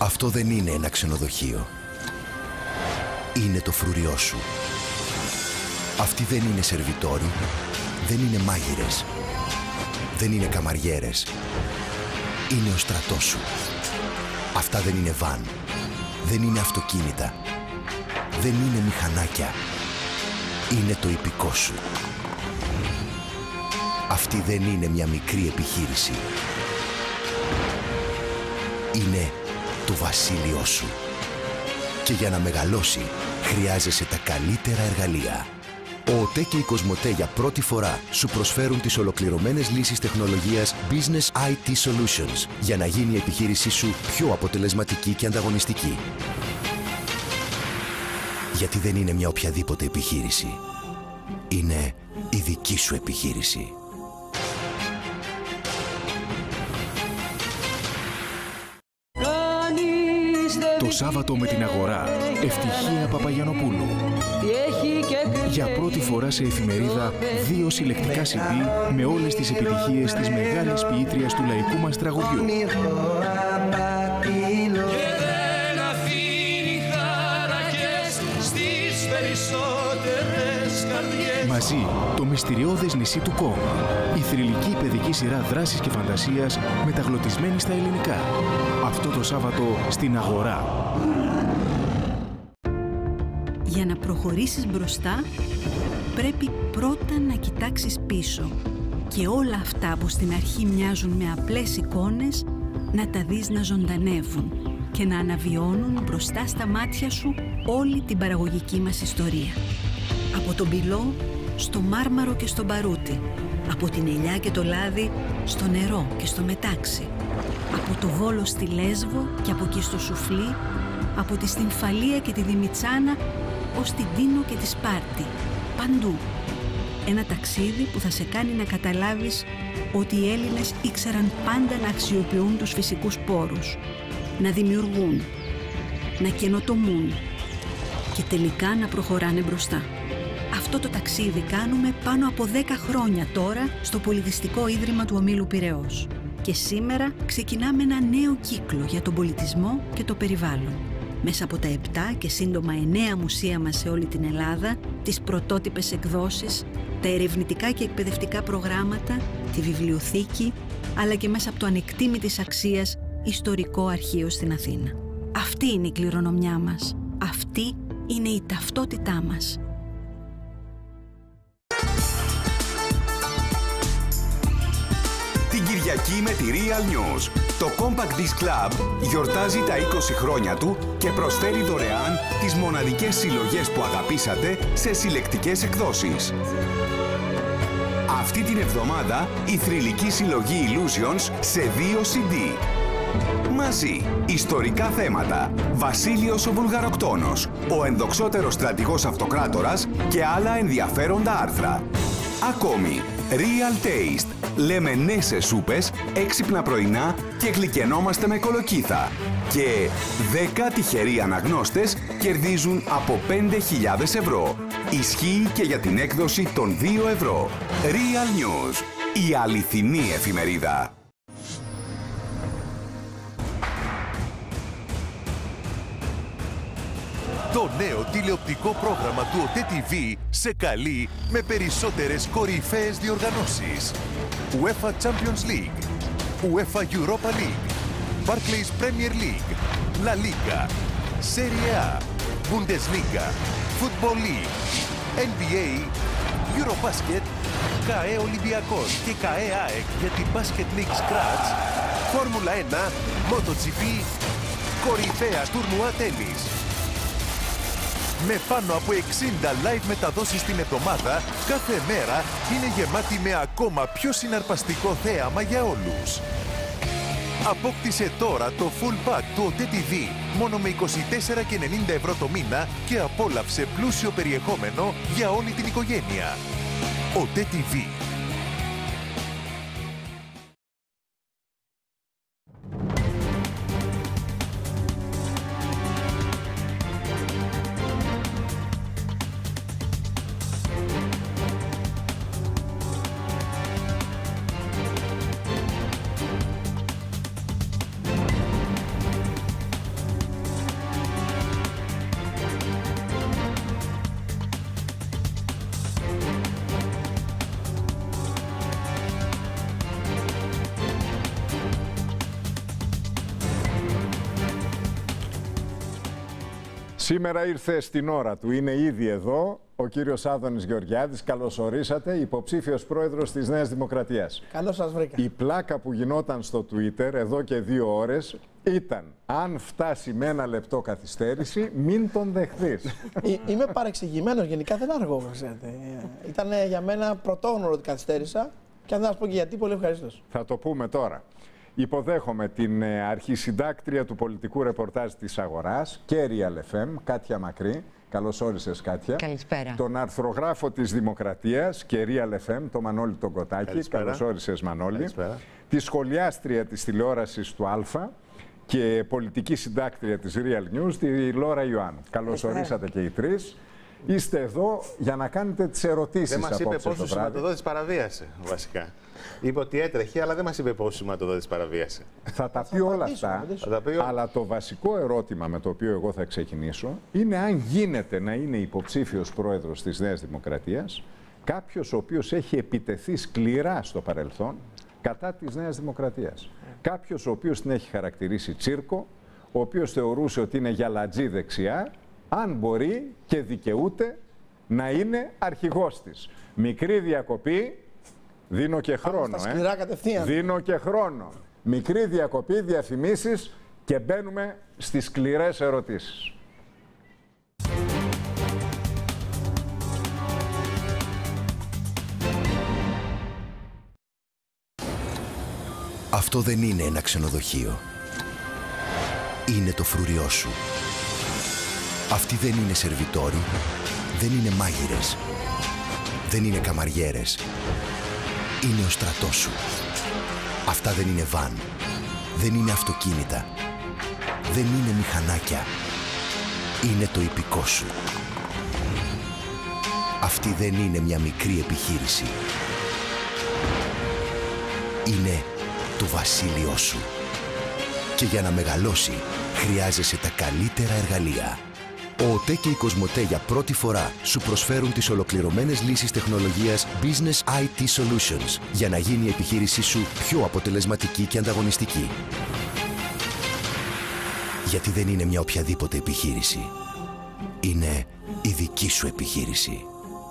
Αυτό δεν είναι ένα ξενοδοχείο. Είναι το φρουριό σου. Αυτοί δεν είναι σερβιτόροι, δεν είναι μάγειρες, δεν είναι καμαριέρες. Είναι ο στρατός σου. Αυτά δεν είναι βαν, δεν είναι αυτοκίνητα, δεν είναι μηχανάκια. Είναι το υπηκό σου. Αυτή δεν είναι μια μικρή επιχείρηση. Είναι το βασίλειό σου. Και για να μεγαλώσει, χρειάζεσαι τα καλύτερα εργαλεία. Ο ΟΤΕ και η Κοσμοτέ για πρώτη φορά σου προσφέρουν τις ολοκληρωμένες λύσεις τεχνολογίας Business IT Solutions για να γίνει η επιχείρησή σου πιο αποτελεσματική και ανταγωνιστική. Γιατί δεν είναι μια οποιαδήποτε επιχείρηση. Είναι η δική σου επιχείρηση. Το Σάββατο με την Αγορά, Ευτυχία Παπαγιαννοπούλου. Για πρώτη φορά σε εφημερίδα, 2 συλλεκτικά CD με όλες τις επιτυχίες της μεγάλης ποιήτριας του λαϊκού μας τραγουδιού. Μαζί, το μυστηριώδες νησί του Κόγκ. Η θρυλική παιδική σειρά δράσης και φαντασίας μεταγλωτισμένη στα ελληνικά. Αυτό το Σάββατο στην Αγορά. Για να προχωρήσεις μπροστά, πρέπει πρώτα να κοιτάξεις πίσω και όλα αυτά που στην αρχή μοιάζουν με απλές εικόνες να τα δεις να ζωντανεύουν και να αναβιώνουν μπροστά στα μάτια σου όλη την παραγωγική μας ιστορία. Από τον Πυλό στο Μάρμαρο και στο Μπαρούτι, από την Ελιά και το Λάδι στο νερό και στο Μετάξι, από το Βόλο στη Λέσβο και από εκεί στο Σουφλί, από τη Στυμφαλία και τη Δημητσάνα ως την Τίνο και τη Σπάρτη, παντού. Ένα ταξίδι που θα σε κάνει να καταλάβεις ότι οι Έλληνες ήξεραν πάντα να αξιοποιούν τους φυσικούς πόρους, να δημιουργούν, να καινοτομούν και τελικά να προχωράνε μπροστά. Αυτό το ταξίδι κάνουμε πάνω από 10 χρόνια τώρα στο Πολιτιστικό Ίδρυμα του Ομίλου Πειραιώς. Και σήμερα ξεκινάμε ένα νέο κύκλο για τον πολιτισμό και το περιβάλλον. Μέσα από τα 7 και σύντομα 9 μουσεία μας σε όλη την Ελλάδα, τις πρωτότυπες εκδόσεις, τα ερευνητικά και εκπαιδευτικά προγράμματα, τη βιβλιοθήκη, αλλά και μέσα από το ανεκτήμητης αξίας ιστορικό αρχείο στην Αθήνα. Αυτή είναι η κληρονομιά μας. Αυτή είναι η ταυτότητά μας. Την Κυριακή με τη Real News. Το Compact Disc Club γιορτάζει τα 20 χρόνια του και προσφέρει δωρεάν τις μοναδικές συλλογές που αγαπήσατε σε συλλεκτικές εκδόσεις. Αυτή την εβδομάδα η θρυλική συλλογή Illusions σε 2 CD. Μαζί, ιστορικά θέματα, Βασίλειος ο Βουλγαροκτόνος, ο ενδοξότερος στρατηγός αυτοκράτορας και άλλα ενδιαφέροντα άρθρα. Ακόμη, Real Taste. Λέμε ναι σε σούπες, έξυπνα πρωινά και γλυκαινόμαστε με κολοκύθα. Και 10 τυχεροί αναγνώστες κερδίζουν από 5.000 ευρώ. Ισχύει και για την έκδοση των 2 ευρώ. Real News. Η αληθινή εφημερίδα. Το νέο τηλεοπτικό πρόγραμμα του ΟΤΕ TV σε καλεί με περισσότερες κορυφαίες διοργανώσεις. UEFA Champions League, UEFA Europa League, Barclays Premier League, La Liga, Serie A, Bundesliga, Football League, NBA, Eurobasket, ΚΑΕ Ολυμπιακός και ΚΑΕ ΑΕΚ για την Basket League Scratch, Φόρμουλα 1, MotoGP, κορυφαία τουρνουά τένις. Με πάνω από 60 live μεταδόσεις την εβδομάδα, κάθε μέρα είναι γεμάτη με ακόμα πιο συναρπαστικό θέαμα για όλους. Απόκτησε τώρα το full pack του ΟΤΕ TV μόνο με 24,90 ευρώ το μήνα και απόλαυσε πλούσιο περιεχόμενο για όλη την οικογένεια. ΟΤΕ TV. Σήμερα ήρθε στην ώρα του, είναι ήδη εδώ ο κύριος Άδωνης Γεωργιάδης. Καλώς ορίσατε, υποψήφιος πρόεδρος της Νέας Δημοκρατίας. Καλώς σας βρήκα. Η πλάκα που γινόταν στο Twitter εδώ και 2 ώρες ήταν αν φτάσει με 1 λεπτό καθυστέρηση, μην τον δεχθείς. Είμαι παρεξηγημένος, γενικά δεν αργώ, ξέρετε. Ήταν για μένα πρωτόγνωρο ότι καθυστέρησα και αν δεν σας πω και γιατί, πολύ ευχαριστώς. Θα το πούμε τώρα. Υποδέχομαι την αρχισυντάκτρια του πολιτικού ρεπορτάζ της Αγοράς και Real FM, Κάτια Μακρύ. Καλώς όρισες, Κάτια. Καλησπέρα. Τον αρθρογράφο της Δημοκρατίας και Real FM, τον Μανώλη τον Κοτάκη. Καλώς όρισες, Μανώλη. Καλησπέρα. Τη σχολιάστρια της τηλεόρασης του Α και πολιτική συντάκτρια της Real News, τη Λόρα Ιωάννου. Καλώς ορίσατε και οι τρεις. Είστε εδώ για να κάνετε τις ερωτήσεις δεν μας απόψε είπε πόσο το βράδυ. σηματοδότης παραβίασε, βασικά. Είπε ότι έτρεχε, αλλά δεν μας είπε πόσο σηματοδότης παραβίασε. Θα τα πει όλα αυτά, αλλά το βασικό ερώτημα με το οποίο εγώ θα ξεκινήσω είναι αν γίνεται να είναι υποψήφιος πρόεδρος της Νέας Δημοκρατίας κάποιος ο οποίος έχει επιτεθεί σκληρά στο παρελθόν κατά της Νέας Δημοκρατίας. Κάποιος ο οποίος την έχει χαρακτηρίσει τσίρκο, ο οποίος θεωρούσε ότι είναι γυαλατζή δεξιά, αν μπορεί και δικαιούται να είναι αρχηγός της. Μικρή διακοπή, δίνω και χρόνο. Δίνω και χρόνο. Μικρή διακοπή, διαφημίσεις και μπαίνουμε στις σκληρές ερωτήσεις. Αυτό δεν είναι ένα ξενοδοχείο. Είναι το φρουριό σου. Αυτοί δεν είναι σερβιτόροι, δεν είναι μάγειρες, δεν είναι καμαριέρες. Είναι ο στρατός σου. Αυτά δεν είναι βαν, δεν είναι αυτοκίνητα, δεν είναι μηχανάκια. Είναι το ιππικό σου. Αυτή δεν είναι μια μικρή επιχείρηση. Είναι το βασίλειό σου. Και για να μεγαλώσει, χρειάζεσαι τα καλύτερα εργαλεία. Ο ΟΤΕ και η Κοσμοτέ για πρώτη φορά σου προσφέρουν τις ολοκληρωμένες λύσεις τεχνολογίας Business IT Solutions για να γίνει η επιχείρησή σου πιο αποτελεσματική και ανταγωνιστική. Γιατί δεν είναι μια οποιαδήποτε επιχείρηση. Είναι η δική σου επιχείρηση.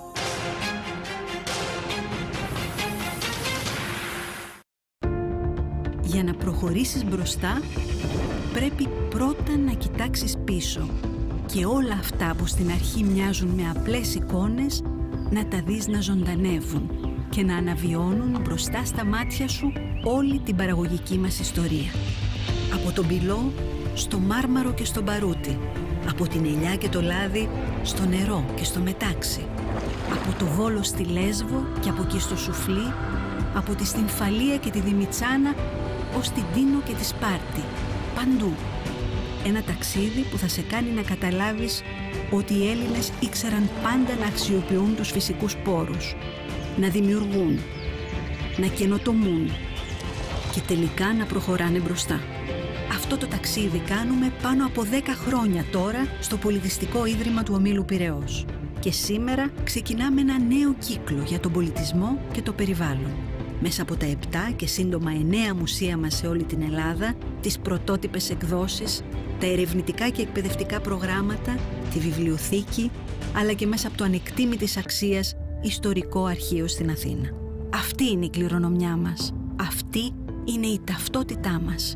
Για να προχωρήσεις μπροστά, πρέπει πρώτα να κοιτάξεις πίσω και όλα αυτά που στην αρχή μοιάζουν με απλές εικόνες να τα δεις να ζωντανεύουν και να αναβιώνουν μπροστά στα μάτια σου όλη την παραγωγική μας ιστορία. Από τον πυλό στο μάρμαρο και στο μπαρούτι, από την ελιά και το λάδι στο νερό και στο μετάξι, από το Βόλο στη Λέσβο και από εκεί στο Σουφλί, από τη Στυμφαλία και τη Δημητσάνα ως την Τίνο και τη Σπάρτη, παντού. Ένα ταξίδι που θα σε κάνει να καταλάβεις ότι οι Έλληνες ήξεραν πάντα να αξιοποιούν τους φυσικούς πόρους, να δημιουργούν, να καινοτομούν και τελικά να προχωράνε μπροστά. Αυτό το ταξίδι κάνουμε πάνω από 10 χρόνια τώρα στο Πολιτιστικό Ίδρυμα του Ομίλου Πειραιώς. Και σήμερα ξεκινάμε ένα νέο κύκλο για τον πολιτισμό και το περιβάλλον. Μέσα από τα 7 και σύντομα 9 μουσεία μας σε όλη την Ελλάδα, τις πρωτότυπες εκδόσεις, τα ερευνητικά και εκπαιδευτικά προγράμματα, τη βιβλιοθήκη, αλλά και μέσα από το ανεκτήμητης αξίας ιστορικό αρχείο στην Αθήνα. Αυτή είναι η κληρονομιά μας. Αυτή είναι η ταυτότητά μας.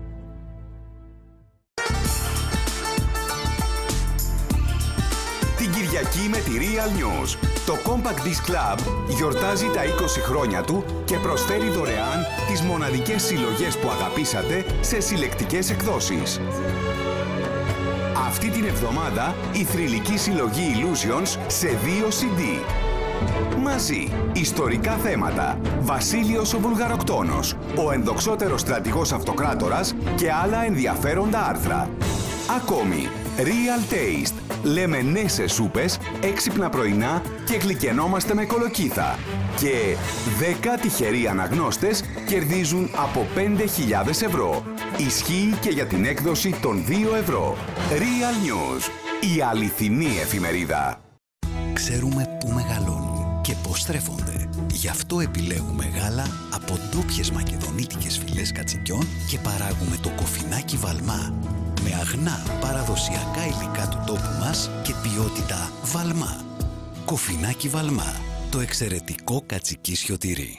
Την Κυριακή με τη Real News. Το Compact Disc Club γιορτάζει τα 20 χρόνια του και προσφέρει δωρεάν τις μοναδικές συλλογές που αγαπήσατε σε συλλεκτικές εκδόσεις. Αυτή την εβδομάδα η θρυλική συλλογή Illusions σε 2 CD. Μαζί, ιστορικά θέματα, Βασίλειος ο Βουλγαροκτόνος, ο ενδοξότερος στρατηγός αυτοκράτορας και άλλα ενδιαφέροντα άρθρα. Ακόμη, Real Taste. Λέμε ναι σε σούπες, έξυπνα πρωινά και γλυκαινόμαστε με κολοκύθα. Και 10 τυχεροί αναγνώστες κερδίζουν από 5.000 ευρώ. Ισχύει και για την έκδοση των 2 ευρώ. Real News. Η αληθινή εφημερίδα. Ξέρουμε πού μεγαλώνουν και πώς στρέφονται. Γι' αυτό επιλέγουμε γάλα από ντόπιες μακεδονίτικες φυλές κατσικιών και παράγουμε το κοφινάκι Βαλμά. με αγνά παραδοσιακά υλικά του τόπου μας και ποιότητα Βαλμά. Κοφινάκι Βαλμά, το εξαιρετικό κατσικίσιο τυρί.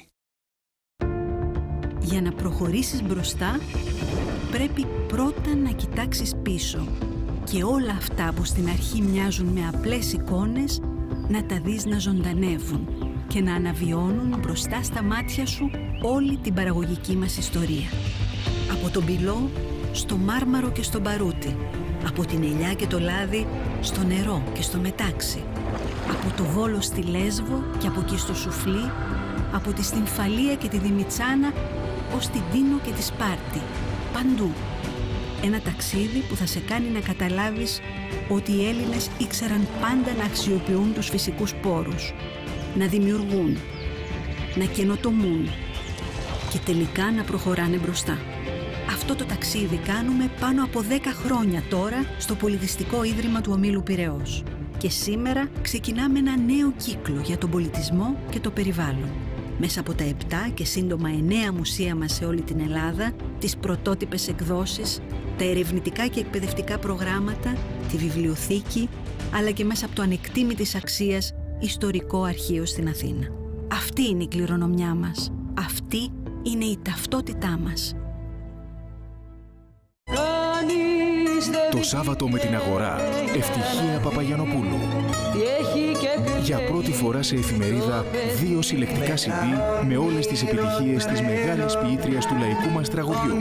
Για να προχωρήσεις μπροστά, πρέπει πρώτα να κοιτάξεις πίσω και όλα αυτά που στην αρχή μοιάζουν με απλές εικόνες να τα δεις να ζωντανεύουν και να αναβιώνουν μπροστά στα μάτια σου όλη την παραγωγική μας ιστορία. Από τον Πυλό στο Μάρμαρο και στο Μπαρούτι, από την Ελιά και το Λάδι στο νερό και στο Μετάξι, από το Βόλο στη Λέσβο και από εκεί στο Σουφλί, από τη Στυμφαλία και τη Δημητσάνα ως την Τίνο και τη Σπάρτη, παντού. Ένα ταξίδι που θα σε κάνει να καταλάβεις ότι οι Έλληνες ήξεραν πάντα να αξιοποιούν τους φυσικούς πόρους, να δημιουργούν, να καινοτομούν και τελικά να προχωράνε μπροστά. Αυτό το ταξίδι κάνουμε πάνω από 10 χρόνια τώρα στο Πολιτιστικό Ίδρυμα του Ομίλου Πειραιώς. Και σήμερα ξεκινάμε ένα νέο κύκλο για τον πολιτισμό και το περιβάλλον. Μέσα από τα 7 και σύντομα 9 μουσεία μας σε όλη την Ελλάδα, τις πρωτότυπες εκδόσεις, τα ερευνητικά και εκπαιδευτικά προγράμματα, τη βιβλιοθήκη, αλλά και μέσα από το ανεκτήμητης αξίας ιστορικό αρχείο στην Αθήνα. Αυτή είναι η κληρονομιά μας. Αυτή είναι η ταυτότητά μας. Το Σάββατο με την Αγορά, Ευτυχία Παπαγιανοπούλου. Για πρώτη φορά σε εφημερίδα 2 συλλεκτικά CD με όλες τις επιτυχίες της μεγάλης ποιήτριας του λαϊκού μας τραγουδιού.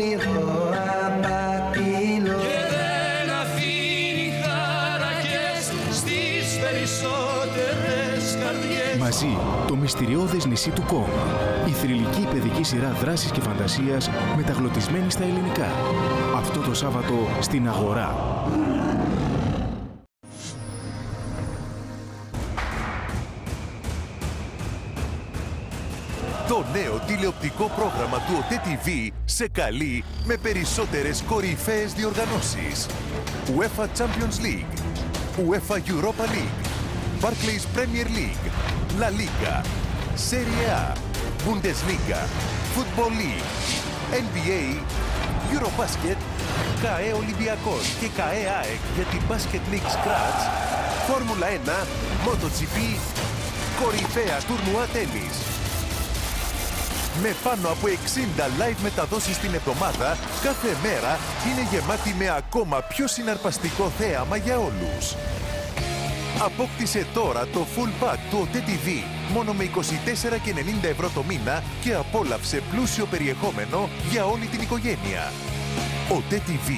Μαζί, το μυστηριώδες νησί του Κόμ. Η θρυλική παιδική σειρά δράσης και φαντασίας μεταγλωτισμένη στα ελληνικά. Αυτό το Σάββατο στην Αγορά. Το νέο τηλεοπτικό πρόγραμμα του ΟΤΕ TV σε καλεί με περισσότερες κορυφαίες διοργανώσεις. UEFA Champions League, UEFA Europa League, Barclays Premier League, La Liga, Serie A, Bundesliga, Football League, NBA, Eurobasket, ΚΑΕ Ολυμπιακός και ΚΑΕ ΑΕΚ για την Basket League Scratch, Φόρμουλα 1, MotoGP, κορυφαία τουρνουά τένις. Με πάνω από 60 live μεταδόσεις την εβδομάδα, κάθε μέρα είναι γεμάτη με ακόμα πιο συναρπαστικό θέαμα για όλους. Απόκτησε τώρα το full pack του ΟΤΕ TV μόνο με 24,90 ευρώ το μήνα και απόλαυσε πλούσιο περιεχόμενο για όλη την οικογένεια. ΟΤΕ TV.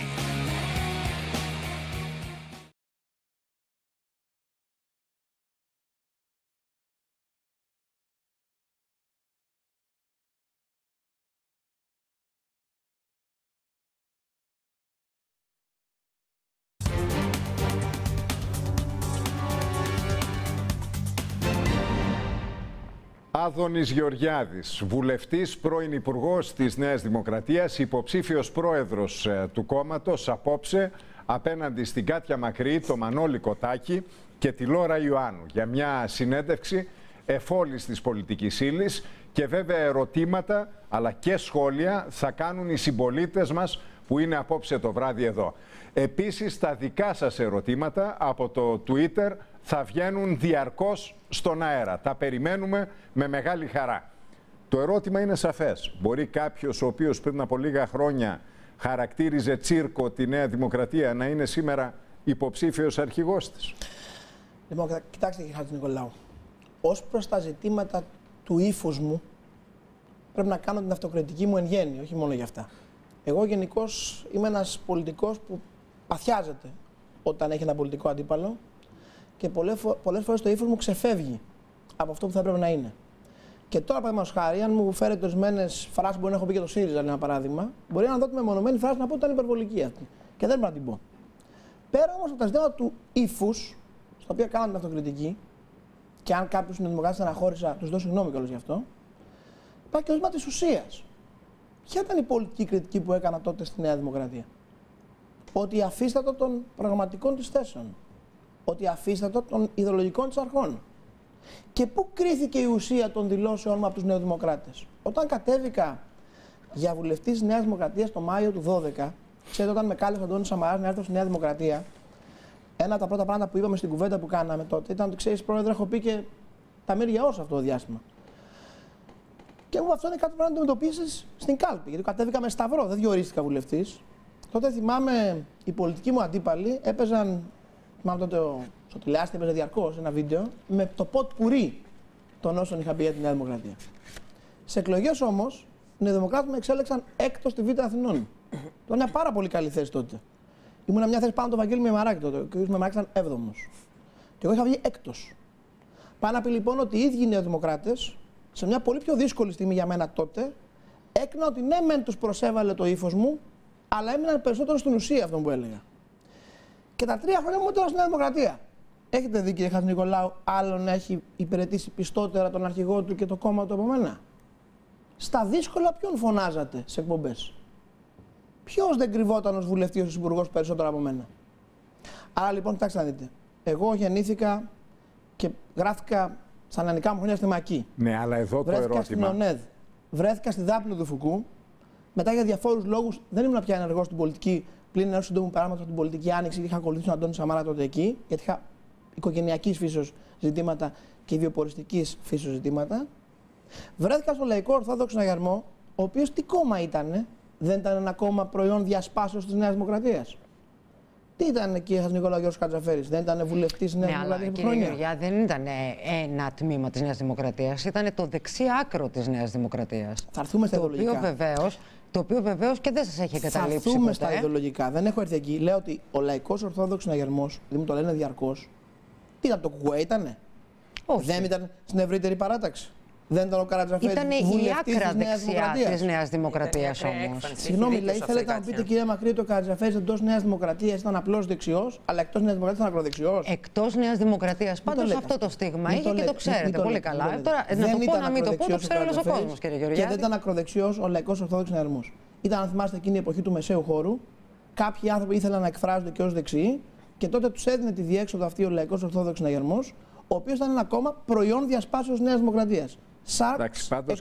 Άδωνης Γεωργιάδης, βουλευτής, πρώην υπουργός της Νέας Δημοκρατίας, υποψήφιος πρόεδρος του κόμματος απόψε απέναντι στην Κάτια Μακρύ, το Μανώλη Κοτάκη και τη Λόρα Ιωάννου για μια συνέντευξη εφόλης της πολιτικής ύλης και βέβαια ερωτήματα αλλά και σχόλια θα κάνουν οι συμπολίτες μας που είναι απόψε το βράδυ εδώ. Επίσης τα δικά σας ερωτήματα από το Twitter θα βγαίνουν διαρκώς στον αέρα. Τα περιμένουμε με μεγάλη χαρά. Το ερώτημα είναι σαφές. Μπορεί κάποιος ο οποίος πριν από λίγα χρόνια χαρακτήριζε τσίρκο τη Νέα Δημοκρατία να είναι σήμερα υποψήφιος αρχηγός της? Λοιπόν, κοιτάξτε κύριε Χατζηνικολάου. Ως προς τα ζητήματα του ύφους μου πρέπει να κάνω την αυτοκριτική μου εν γέννη, όχι μόνο για αυτά. Εγώ γενικώς είμαι ένας πολιτικός που παθιάζεται όταν έχει ένα πολιτικό αντίπαλο και πολλές φορές το ύφος μου ξεφεύγει από αυτό που θα έπρεπε να είναι. Και τώρα, παραδείγματος χάρη, αν μου φέρετε ορισμένες φράσεις που μπορεί να έχω πει και το ΣΥΡΙΖΑ, ένα παράδειγμα, μπορεί να δω τη μεμονωμένη φράση να πω ότι ήταν υπερβολική αυτή. Και δεν πρέπει να την πω. Πέρα όμως από τα ζητήματα του ύφους, στα οποία κάνω την αυτοκριτική, και αν κάποιος είναι δημοκράτης αναχώρησα, τους δώσω συγγνώμη κιόλας γι' αυτό, υπάρχει και το ζήτημα της ουσίας. Ποια ήταν η πολιτική κριτική που έκανα τότε στη Νέα Δημοκρατία? Ότι αφίστατο των πραγματικών της θέσεων. Ότι αφίστατο των ιδεολογικών της αρχών. Και πού κρίθηκε η ουσία των δηλώσεων μου από τους νεοδημοκράτες? Όταν κατέβηκα για βουλευτής της Νέας Δημοκρατίας το Μάιο του 2012 Ξέρετε, όταν με κάλεσε ο Αντώνης Σαμαράς να έρθω στη Νέα Δημοκρατία, ένα από τα πρώτα πράγματα που είπαμε στην κουβέντα που κάναμε τότε ήταν ότι ξέρεις, Πρόεδρε, έχω πει και τα μύρια όσα αυτό το διάστημα. Και εγώ αυτό είναι κάτι που πρέπει να αντιμετωπίσει στην κάλπη. Γιατί κατέβηκα με σταυρό, δεν διορίστηκα βουλευτής. Τότε θυμάμαι οι πολιτικοί μου αντίπαλοι έπαιζαν. Θυμάμαι τότε στο τηλεάστη έπαιζε διαρκώς ένα βίντεο με το ποτ πουρί των όσων είχα πει για τη Νέα Δημοκρατία. Σε εκλογές όμως, οι Νεοδημοκράτες με εξέλεξαν έκτος στη Β' Αθηνών. Ήταν μια πάρα πολύ καλή θέση τότε. Ήμουν μια θέση πάνω από τον Βαγγέλη Μεμαράκη τότε. Και ο κ. Μεμαράκης ήταν 7ος. Και εγώ είχα βγει έκτος. Πάει να πει λοιπόν ότι οι ίδιοι οι Νεοδημοκράτες, σε μια πολύ πιο δύσκολη στιγμή για μένα τότε, έκαναν ότι ναι, μεν τους προσέβαλε το ύφος μου, αλλά έμειναν περισσότερο στην ουσία αυτό που έλεγα. Και τα 3 χρόνια μου ήταν στη Νέα Δημοκρατία. Έχετε δει, κύριε Χατζηνικολάου, άλλον έχει υπηρετήσει πιστότερα τον αρχηγό του και το κόμμα του από μένα? Στα δύσκολα, ποιον φωνάζατε σε εκπομπές? Ποιος δεν κρυβόταν ως βουλευτής, ως υπουργός περισσότερο από μένα? Άρα λοιπόν, κοιτάξτε να δείτε. Εγώ γεννήθηκα και γράφτηκα στα νεανικά μου χρόνια στη Μακή. Ναι, αλλά εδώ το ερώτημα. Βρέθηκα στην ΟΝΕΔ. Βρέθηκα στη Δάπνο του Φουκού. Μετά για διαφόρους λόγους δεν ήμουν πια ενεργός στην πολιτική. Πλην ενός συντόμου παράγματος στην πολιτική άνοιξη. Είχα ακολουθήσει τον Αντώνη Σαμαρά τότε εκεί, γιατί είχα οικογενειακής φύσεως ζητήματα και βιοποριστικής φύσεως ζητήματα. Βρέθηκα στο Λαϊκό Ορθόδοξο Συναγερμό, ο οποίος τι κόμμα ήτανε? Δεν ήταν ένα κόμμα προϊόν διασπάσεως της Νέας Δημοκρατίας? Τι ήταν, κύριε Χατζηνικολάου, Γιώργος Κατζαφέρης? Δεν ήταν βουλευτής της Νέας Δημοκρατίας? Ναι, αλλά κύριε Γεωργιά, δεν ήταν ένα τμήμα της Νέας Δημοκρατίας. Ήταν το δεξί άκρο της Νέας Δημοκρατίας. Θα έρθουμε στα ιδεολογικά. Το οποίο βεβαίως και δεν σας έχει εγκαταλείψει. Θα έρθουμε στα ιδεολογικά. Δεν έχω έρθει εκεί. Λέω ότι ο Λαϊκός Ορθόδοξος Συναγερμός, δηλαδή μου το λένε διαρκώς, τι ήταν, το ΚΚΕ ήτανε? Όχι. Δεν ήταν στην ευρύτερη παράταξη? Δεν ήταν ο Καρατζαφέρης βουλευτής της Νέας Δημοκρατίας? Της Νέας Δημοκρατίας όμως. Συγγνώμη, λέει, θέλετε να πείτε, κυρία Μακρύ, ότι ο Καρατζαφέρης εντός Νέας Δημοκρατίας ήταν απλώς δεξιός, αλλά εκτός Νέας Δημοκρατίας ήταν ακροδεξιός? Εκτός Νέας Δημοκρατίας. Πάντως αυτό το στίγμα είχε και το ξέρετε πολύ καλά. Τώρα, να το πω, να μην το πω, το ξέρει όλος ο κόσμος, κύριε Γεωργιάδη. Και δεν ήταν ακροδεξιός ο Λαϊκός Ορθόδοξος Συναγερμός. Ήταν, αν θυμάστε, εκείνη η εποχή του μεσαίου χώρου. Κάποιοι άνθρωποι ήθελαν να εκφράζονται και ως δεξιοί και τότε τους έδινε τη διέξοδο αυτή ο Λαϊκός Ορθόδοξος Συναγερμός, ο οποίος ήταν ένα κόμμα προϊόν διασπάσεως Νέας Δημοκρατίας. Εντάξει, πάντως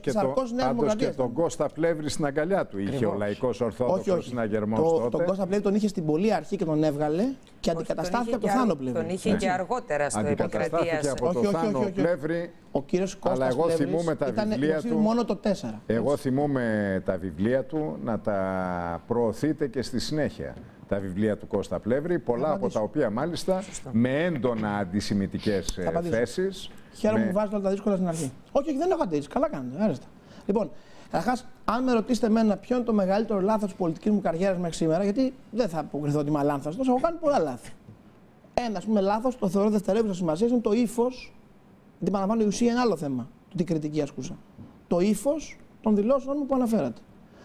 και τον Κώστα Πλεύρη στην αγκαλιά του είχε ο Λαϊκός Ορθόδοξος Συναγερμός τότε. Τον Κώστα Πλεύρη τον είχε στην πολύ αρχή και τον έβγαλε και αντικαταστάθηκε από τον Θάνο Πλεύρη. Τον είχε και αργότερα στο Επικρατείας. Αντικαταστάθηκε από τον Θάνο Πλεύρη. Ο κύριος Κώστας Πλεύρης ήταν μόνο το 4. Εγώ θυμούμαι τα βιβλία του να τα προωθείτε και στη συνέχεια. Τα βιβλία του Κώστα Πλεύρη, πολλά από τα οποία μάλιστα με έντονα αντισημιτικές θέσεις. Χαίρομαι που βάζετε όλα τα δύσκολα στην αρχή. Όχι, δεν έχω αντίρρηση. Καλά κάνετε. Άρεστα. Λοιπόν, καταρχάς, αν με ρωτήσετε εμένα ποιο είναι το μεγαλύτερο λάθος της πολιτικής μου καριέρας μέχρι σήμερα, γιατί δεν θα αποκριθώ ότι είμαι αλάνθαστος, έχω κάνει πολλά λάθη. Ένα, ας πούμε, λάθος, το θεωρώ δευτερεύουσα σημασία, είναι το ύφος. Γιατί παραλαμβάνω, η ουσία είναι άλλο θέμα, το τι κριτική ασκούσα. Το ύφος των δηλώσεων μου που αναφέρατε.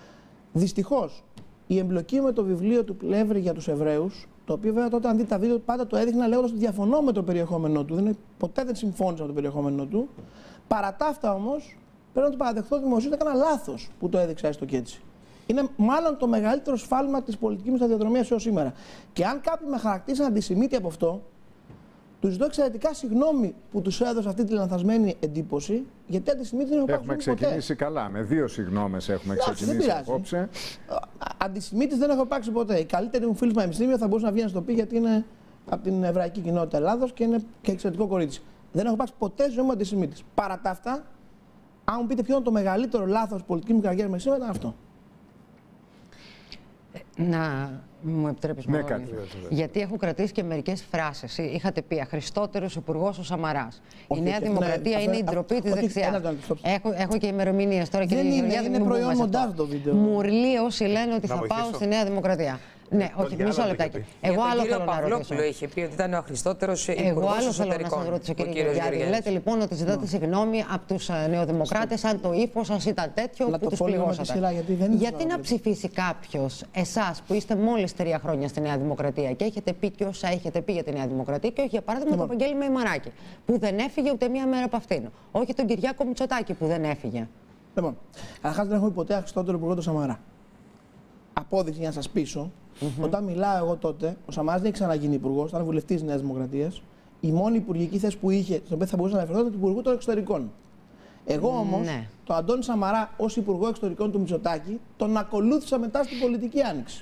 Δυστυχώς, η εμπλοκή με το βιβλίο του Πλεύρη για τους Εβραίους, το οποίο βέβαια τότε, αν δείτε τα βίντεο, πάντα το έδειχνα λέγοντας ότι διαφωνώ με το περιεχόμενό του. Ποτέ δεν συμφώνησα με το περιεχόμενό του. Παρά τα αυτά όμως, πρέπει να το παραδεχτώ ότι δημοσίως έκανα λάθος που το έδειξα έστω και έτσι. Είναι μάλλον το μεγαλύτερο σφάλμα της πολιτικής μου σταδιοδρομίας έως σήμερα. Και αν κάποιοι με χαρακτήρισαν αντισημίτη από αυτό, τους ζητώ εξαιρετικά συγγνώμη που τους έδωσα αυτή τη λανθασμένη εντύπωση, γιατί αντισημίτη δεν έχω υπάρξει ποτέ. Έχουμε ξεκινήσει καλά. Με 2 συγγνώμες έχουμε ξεκινήσει απόψε. Αντισημίτης δεν έχω υπάρξει ποτέ. Η καλύτερη μου φίλη στο πανεπιστήμιο θα μπορούσε να βγει να το πει, γιατί είναι από την εβραϊκή κοινότητα Ελλάδος και είναι και εξαιρετικό κορίτσι. Δεν έχω υπάρξει ποτέ ζωή μου αντισημίτης. Παρά τα αυτά, αν μου πείτε ποιο είναι το μεγαλύτερο λάθος πολιτική μου καριέρα μέχρι σήμερα, ήταν αυτό. Να μου επιτρέπεις μόνο. Γιατί έχω κρατήσει και μερικές φράσεις. Είχατε πει Χριστότερος Υπουργός ο Σαμαράς. Η Νέα Δημοκρατία είναι η ντροπή της δεξιάς. Έχω και ημερομηνίες τώρα, κύριε Γεωργιάδη. Είναι προϊόν μοντάζ το βίντεο. Μουρλί όσοι λένε ότι θα πάω στη Νέα Δημοκρατία. Ναι, όχι, μισό λεπτάκι. Εγώ άλλο θέλω να ρωτήσω. Είχε πει ότι ήταν ο Χριστότερος Υπουργός Εσωτερικών. Εγώ άλλο θέλω να σας ρωτήσω, κύριε Γεωργιάδη. Λέτε λοιπόν ότι ζητάτε συγγνώμη από τους νεοδημοκράτες αν το ύφος σας ήταν τέτοιο που τους πληγώσατε. Γιατί να ψηφίσει κάποιος εσάς που είστε μόλις 3 χρόνια στη Νέα Δημοκρατία και έχετε πει και όσα έχετε πει για τη Νέα Δημοκρατία, και όχι για παράδειγμα τον Βαγγέλη Μεϊμαράκη που δεν έφυγε ούτε μία μέρα από αυτήν. Όχι τον Κυριάκο Μητσοτάκη που δεν έφυγε. Λοιπόν, καταρχάς δεν έχω ποτέ Χριστότερο Υπουργό τον Σαμαρά. Απόδειξη για να σας πείσω. Όταν μιλάω εγώ τότε, ο Σαμαράς δεν είχε ξαναγίνει υπουργός, ήταν βουλευτής της Νέας Δημοκρατίας. Η μόνη υπουργική θέση που είχε, στην οποία θα μπορούσα να αναφερθώ, ήταν του Υπουργού των Εξωτερικών. Εγώ όμως, τον Αντώνη Σαμαρά ως Υπουργό Εξωτερικών του Μητσοτάκη, τον ακολούθησα μετά στην πολιτική άνοιξη.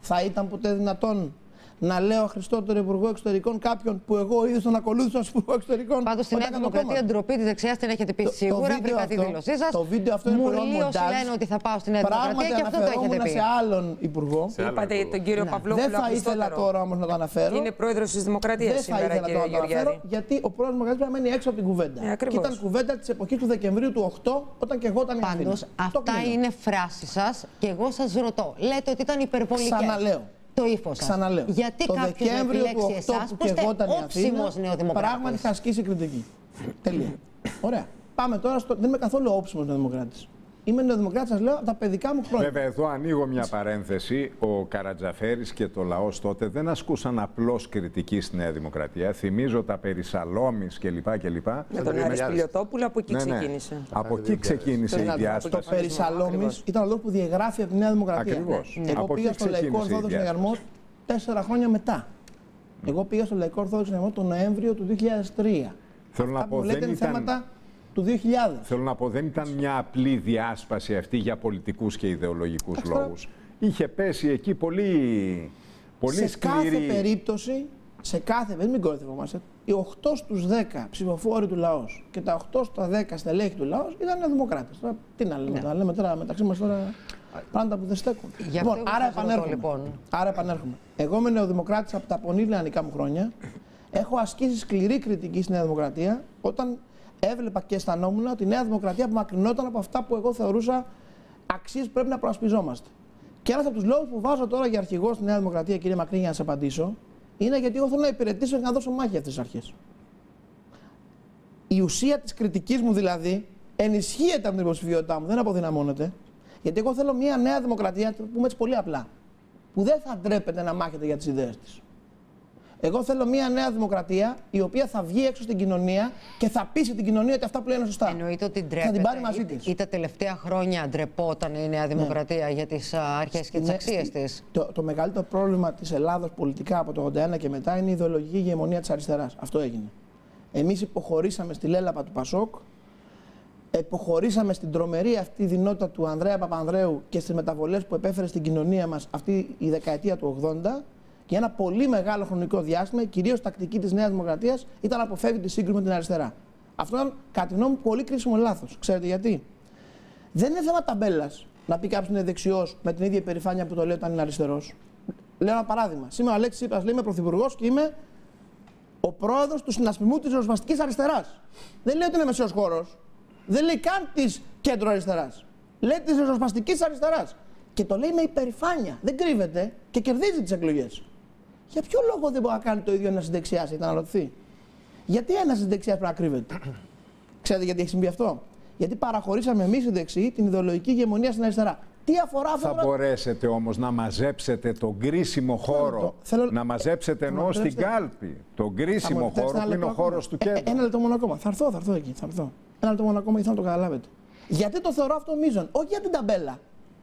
Θα ήταν ποτέ δυνατόν να λέω Χριστότερο Υπουργό Εξωτερικών κάποιον που εγώ ίδιο τον ακολούθησα ως Υπουργό Εξωτερικών? Πάντως στη Νέα Δημοκρατία ντροπή της δεξιάς την έχετε πει σίγουρα. Βρήκα τη δήλωσή σας. Το βίντεο αυτό είναι πολύ μοντάζ. λένε ότι θα πάω στη Νέα Δημοκρατία και αυτό το έχετε πει. Σε άλλον υπουργό. Είπατε τον κύριο Παυλόπουλο. Δεν θα ήθελα τώρα όμως να το αναφέρω. Είναι πρόεδρος της Δημοκρατίας σήμερα, κύριε Γεωργιάδη. Γιατί ο πρόεδρος της Δημοκρατίας πρέπει να μένει έξω από την κουβέντα. Και ήταν κουβέντα της εποχής του Δεκεμβρίου του 8, όταν και εγώ ήταν η Αθήνα. Πάντως αυτά είναι φράσεις σας και εγώ σας ρωτώ. Λέτε ότι ήταν υπερβολικές. Ξαναλέω. Το ύφος σας. Ξαναλέω. Γιατί το Δεκέμβριο του 8 που και εγώ ήταν η Αθήνα, πράγματι θα ασκήσει κριτική. Τελεία. Ωραία. Πάμε τώρα στο. Δεν είμαι καθόλου όψιμος νεοδημοκράτης. Είμαι νεοδημοκράτης, σας λέω, από τα παιδικά μου χρόνια. Βέβαια, εδώ ανοίγω μια παρένθεση. Ο Καρατζαφέρης και το λαός τότε δεν ασκούσαν απλώς κριτική στη Νέα Δημοκρατία. Θυμίζω τα περί Σαλόμης κλπ. Με τον Άρη Σπηλιοτόπουλο, από εκεί ξεκίνησε. Από εκεί ξεκίνησε η διάσταση. Το περί Σαλόμης ήταν ο λόγος που διαγράφει από τη Νέα Δημοκρατία. Ακριβώς. Εγώ πήγα στο Λαϊκό Ορθόδοξο Συναγερμό 4 χρόνια μετά. Εγώ πήγα στο Λαϊκό Ορθόδοξο Συναγερμό τον Νοέμβριο του 2003. Θέλω να πω, δεν ήταν θέματα του 2000. Θέλω να πω, δεν ήταν μια απλή διάσπαση αυτή για πολιτικούς και ιδεολογικούς λόγους. Είχε πέσει εκεί πολύ σκληρή. Σε κάθε περίπτωση, μην κοροϊδευόμαστε, οι 8 στους 10 ψηφοφόροι του λαός και τα 8 στα 10 στελέχη του λαός ήταν δημοκράτες. Τι να λέμε, λέμε τώρα μεταξύ μας τώρα πράγματα που δεν στέκουν. Λοιπόν, άρα επανέρχομαι. Εγώ είμαι νεοδημοκράτης από τα πολύ νεανικά μου χρόνια. Έχω ασκήσει σκληρή κριτική στη Νέα Δημοκρατία όταν έβλεπα και αισθανόμουν ότι η Νέα Δημοκρατία απομακρυνόταν από αυτά που εγώ θεωρούσα αξίες που πρέπει να προασπιζόμαστε. Και ένας από τους λόγους που βάζω τώρα για αρχηγό στη Νέα Δημοκρατία, κύριε Μακρύ, για να σας απαντήσω, είναι γιατί εγώ θέλω να υπηρετήσω και να δώσω μάχη αυτές τις αρχές. Η ουσία της κριτικής μου δηλαδή ενισχύεται από την υποψηφιότητά μου, δεν αποδυναμώνεται. Γιατί εγώ θέλω μια Νέα Δημοκρατία, το πούμε έτσι πολύ απλά, που δεν θα ντρέπεται να μάχεται για τις ιδέες της. Εγώ θέλω μια Νέα Δημοκρατία η οποία θα βγει έξω στην κοινωνία και θα πείσει την κοινωνία ότι αυτά που λέει είναι σωστά. Εννοείται ότι ντρέπεται. Θα την πάρει μαζί της. Ή τα τελευταία χρόνια ντρεπόταν η Νέα Δημοκρατία για τις αρχές και τις αξίες της. Το μεγαλύτερο πρόβλημα της Ελλάδος πολιτικά από το 1981 και μετά είναι η ιδεολογική ηγεμονία της αριστεράς. Αυτό έγινε. Εμείς υποχωρήσαμε στη λέλαπα του Πασόκ, υποχωρήσαμε στην τρομερή αυτή δυνότητα του Ανδρέα Παπανδρέου και στις μεταβολές που επέφερε στην κοινωνία μας αυτή η δεκαετία του 80. Και ένα πολύ μεγάλο χρονικό διάστημα, κυρίως τακτική της Νέας Δημοκρατίας, ήταν να αποφεύγει τη σύγκρουση με την αριστερά. Αυτό ήταν, κατά τη γνώμη μου, πολύ κρίσιμο λάθος. Ξέρετε γιατί? Δεν είναι θέμα ταμπέλας να πει κάποιος είναι δεξιός με την ίδια υπερηφάνεια που το λέει όταν είναι αριστερός. Λέω ένα παράδειγμα. Σήμερα ο Αλέξης Τσίπρας λέει: είμαι πρωθυπουργός και είμαι ο πρόεδρος του συνασπισμού της ριζοσπαστικής αριστεράς. Δεν λέει ότι είναι μεσαίος χώρος. Δεν λέει καν της κέντρο αριστεράς. Λέει της ριζοσπαστικής αριστεράς. Και το λέει με υπερηφάνεια. Δεν κρύβεται και κερδίζει τις εκλογές. Για ποιο λόγο δεν μπορεί να κάνει το ίδιο ένας δεξιάς, έχετε αναρωτηθεί? Γιατί ένας δεξιάς πρέπει να κρύβεται? Ξέρετε γιατί έχει συμβεί αυτό? Γιατί παραχωρήσαμε εμείς οι δεξιοί την ιδεολογική ηγεμονία στην αριστερά. Τι αφορά αυτό? Θα μπορέσετε όμως να μαζέψετε τον κρίσιμο χώρο. Να μαζέψετε εννοώ στην κάλπη. Τον κρίσιμο χώρο που είναι ο χώρος του κέντρου. Ένα λεπτό μόνο ακόμα. Θα έρθω εκεί. Ένα λεπτό μόνο ακόμα, ήθελα να το καταλάβετε. Γιατί το θεωρώ αυτό μείζον? Όχι για την ταμπέλα.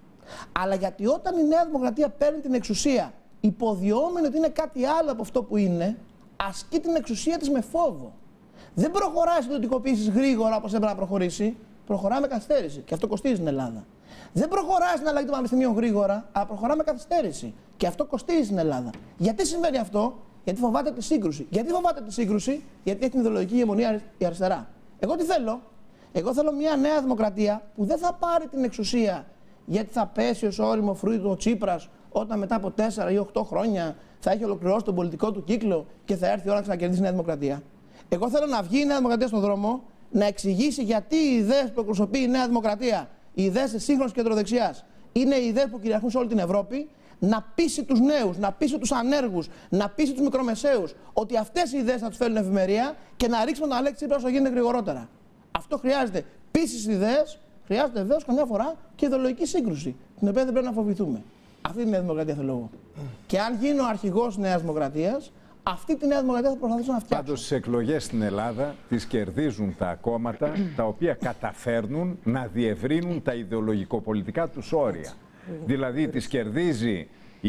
Αλλά γιατί όταν η Νέα Δημοκρατία παίρνει την εξουσία υποδιόμενη ότι είναι κάτι άλλο από αυτό που είναι, ασκεί την εξουσία της με φόβο. Δεν προχωράει στις ιδιωτικοποίησεις γρήγορα όπως έπρεπε να προχωρήσει, προχωράει με καθυστέρηση. Και αυτό κοστίζει στην Ελλάδα. Δεν προχωράει στην αλλαγή των πανεπιστημίων γρήγορα, αλλά προχωράει με καθυστέρηση. Και αυτό κοστίζει στην Ελλάδα. Γιατί συμβαίνει αυτό? Γιατί φοβάται τη σύγκρουση. Γιατί φοβάται τη σύγκρουση? Γιατί έχει την ιδεολογική ηγεμονία η αριστερά. Εγώ τι θέλω? Εγώ θέλω μια Νέα Δημοκρατία που δεν θα πάρει την εξουσία γιατί θα πέσει ως όριμο φρούτο ο Τσίπρας όταν μετά από 4 ή 8 χρόνια θα έχει ολοκληρώσει τον πολιτικό του κύκλο και θα έρθει η ώρα να ξανακερδίσει η Νέα Δημοκρατία. Εγώ θέλω να βγει η Νέα Δημοκρατία στον δρόμο, να εξηγήσει γιατί οι ιδέες που εκπροσωπεί η Νέα Δημοκρατία, οι ιδέες της σύγχρονης κεντροδεξιάς, είναι οι ιδέες που κυριαρχούν σε όλη την Ευρώπη, να πείσει τους νέους, να πείσει τους ανέργους, να πείσει τους μικρομεσαίους ότι αυτές οι ιδέες θα τους φέρουν ευημερία και να ρίξουμε τον Αλέξη Τσίπρα όσο γίνεται γρηγορότερα. Αυτό χρειάζεται πείσει στις ιδέες, χρειάζεται βεβαίως καμιά φορά και ιδεολογική σύγκρουση, την οποία δεν πρέπει να φοβηθούμε. Αυτή είναι η Νέα Δημοκρατία θέλω εγώ. Και αν γίνω αρχηγός Νέας Δημοκρατίας, αυτή τη Νέα Δημοκρατία θα προσπαθήσω να φτιάξω. Πάντως στις εκλογές στην Ελλάδα τις κερδίζουν τα κόμματα τα οποία καταφέρνουν να διευρύνουν τα ιδεολογικοπολιτικά τους όρια. Δηλαδή τις κερδίζει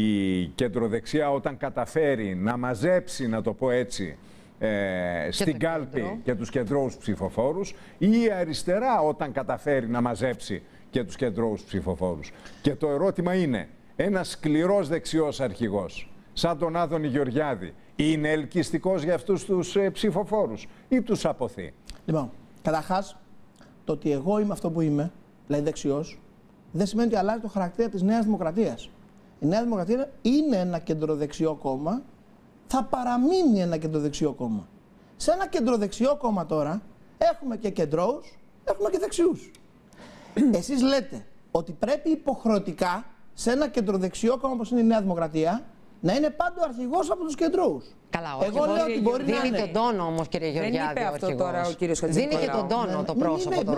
η κεντροδεξιά όταν καταφέρει να μαζέψει, να το πω έτσι, στην κάλπη και τους κεντρώους ψηφοφόρους, ή η αριστερά όταν καταφέρει να μαζέψει και τους κεντρώους ψηφοφόρους. Και το ερώτημα είναι, ένας σκληρός δεξιός αρχηγός, σαν τον Άδωνη Γεωργιάδη, είναι ελκυστικός για αυτούς τους ψηφοφόρους ή τους αποθεί? Λοιπόν, καταρχάς, το ότι εγώ είμαι αυτό που είμαι, δηλαδή δεξιός, δεν σημαίνει ότι αλλάζει το χαρακτήρα της Νέας Δημοκρατίας. Η Νέα Δημοκρατία είναι ένα κεντροδεξιό κόμμα, θα παραμείνει ένα κεντροδεξιό κόμμα. Σε ένα κεντροδεξιό κόμμα τώρα έχουμε και κεντρώους, έχουμε και δεξιούς. Εσείς λέτε ότι πρέπει υποχρεωτικά σε ένα κεντροδεξιό κόμμα όπως είναι η Νέα Δημοκρατία να είναι πάντα ο αρχηγός από τους κεντρώους. Καλά, όχι. Εγώ λέω ότι μπορεί να είναι. Δίνει τον τόνο όμως, κύριε Γεωργιάδη. Δεν είπε αυτό τώρα ο κύριος Χατζηνικολάου. Δίνει και τον τόνο το πρόσωπο.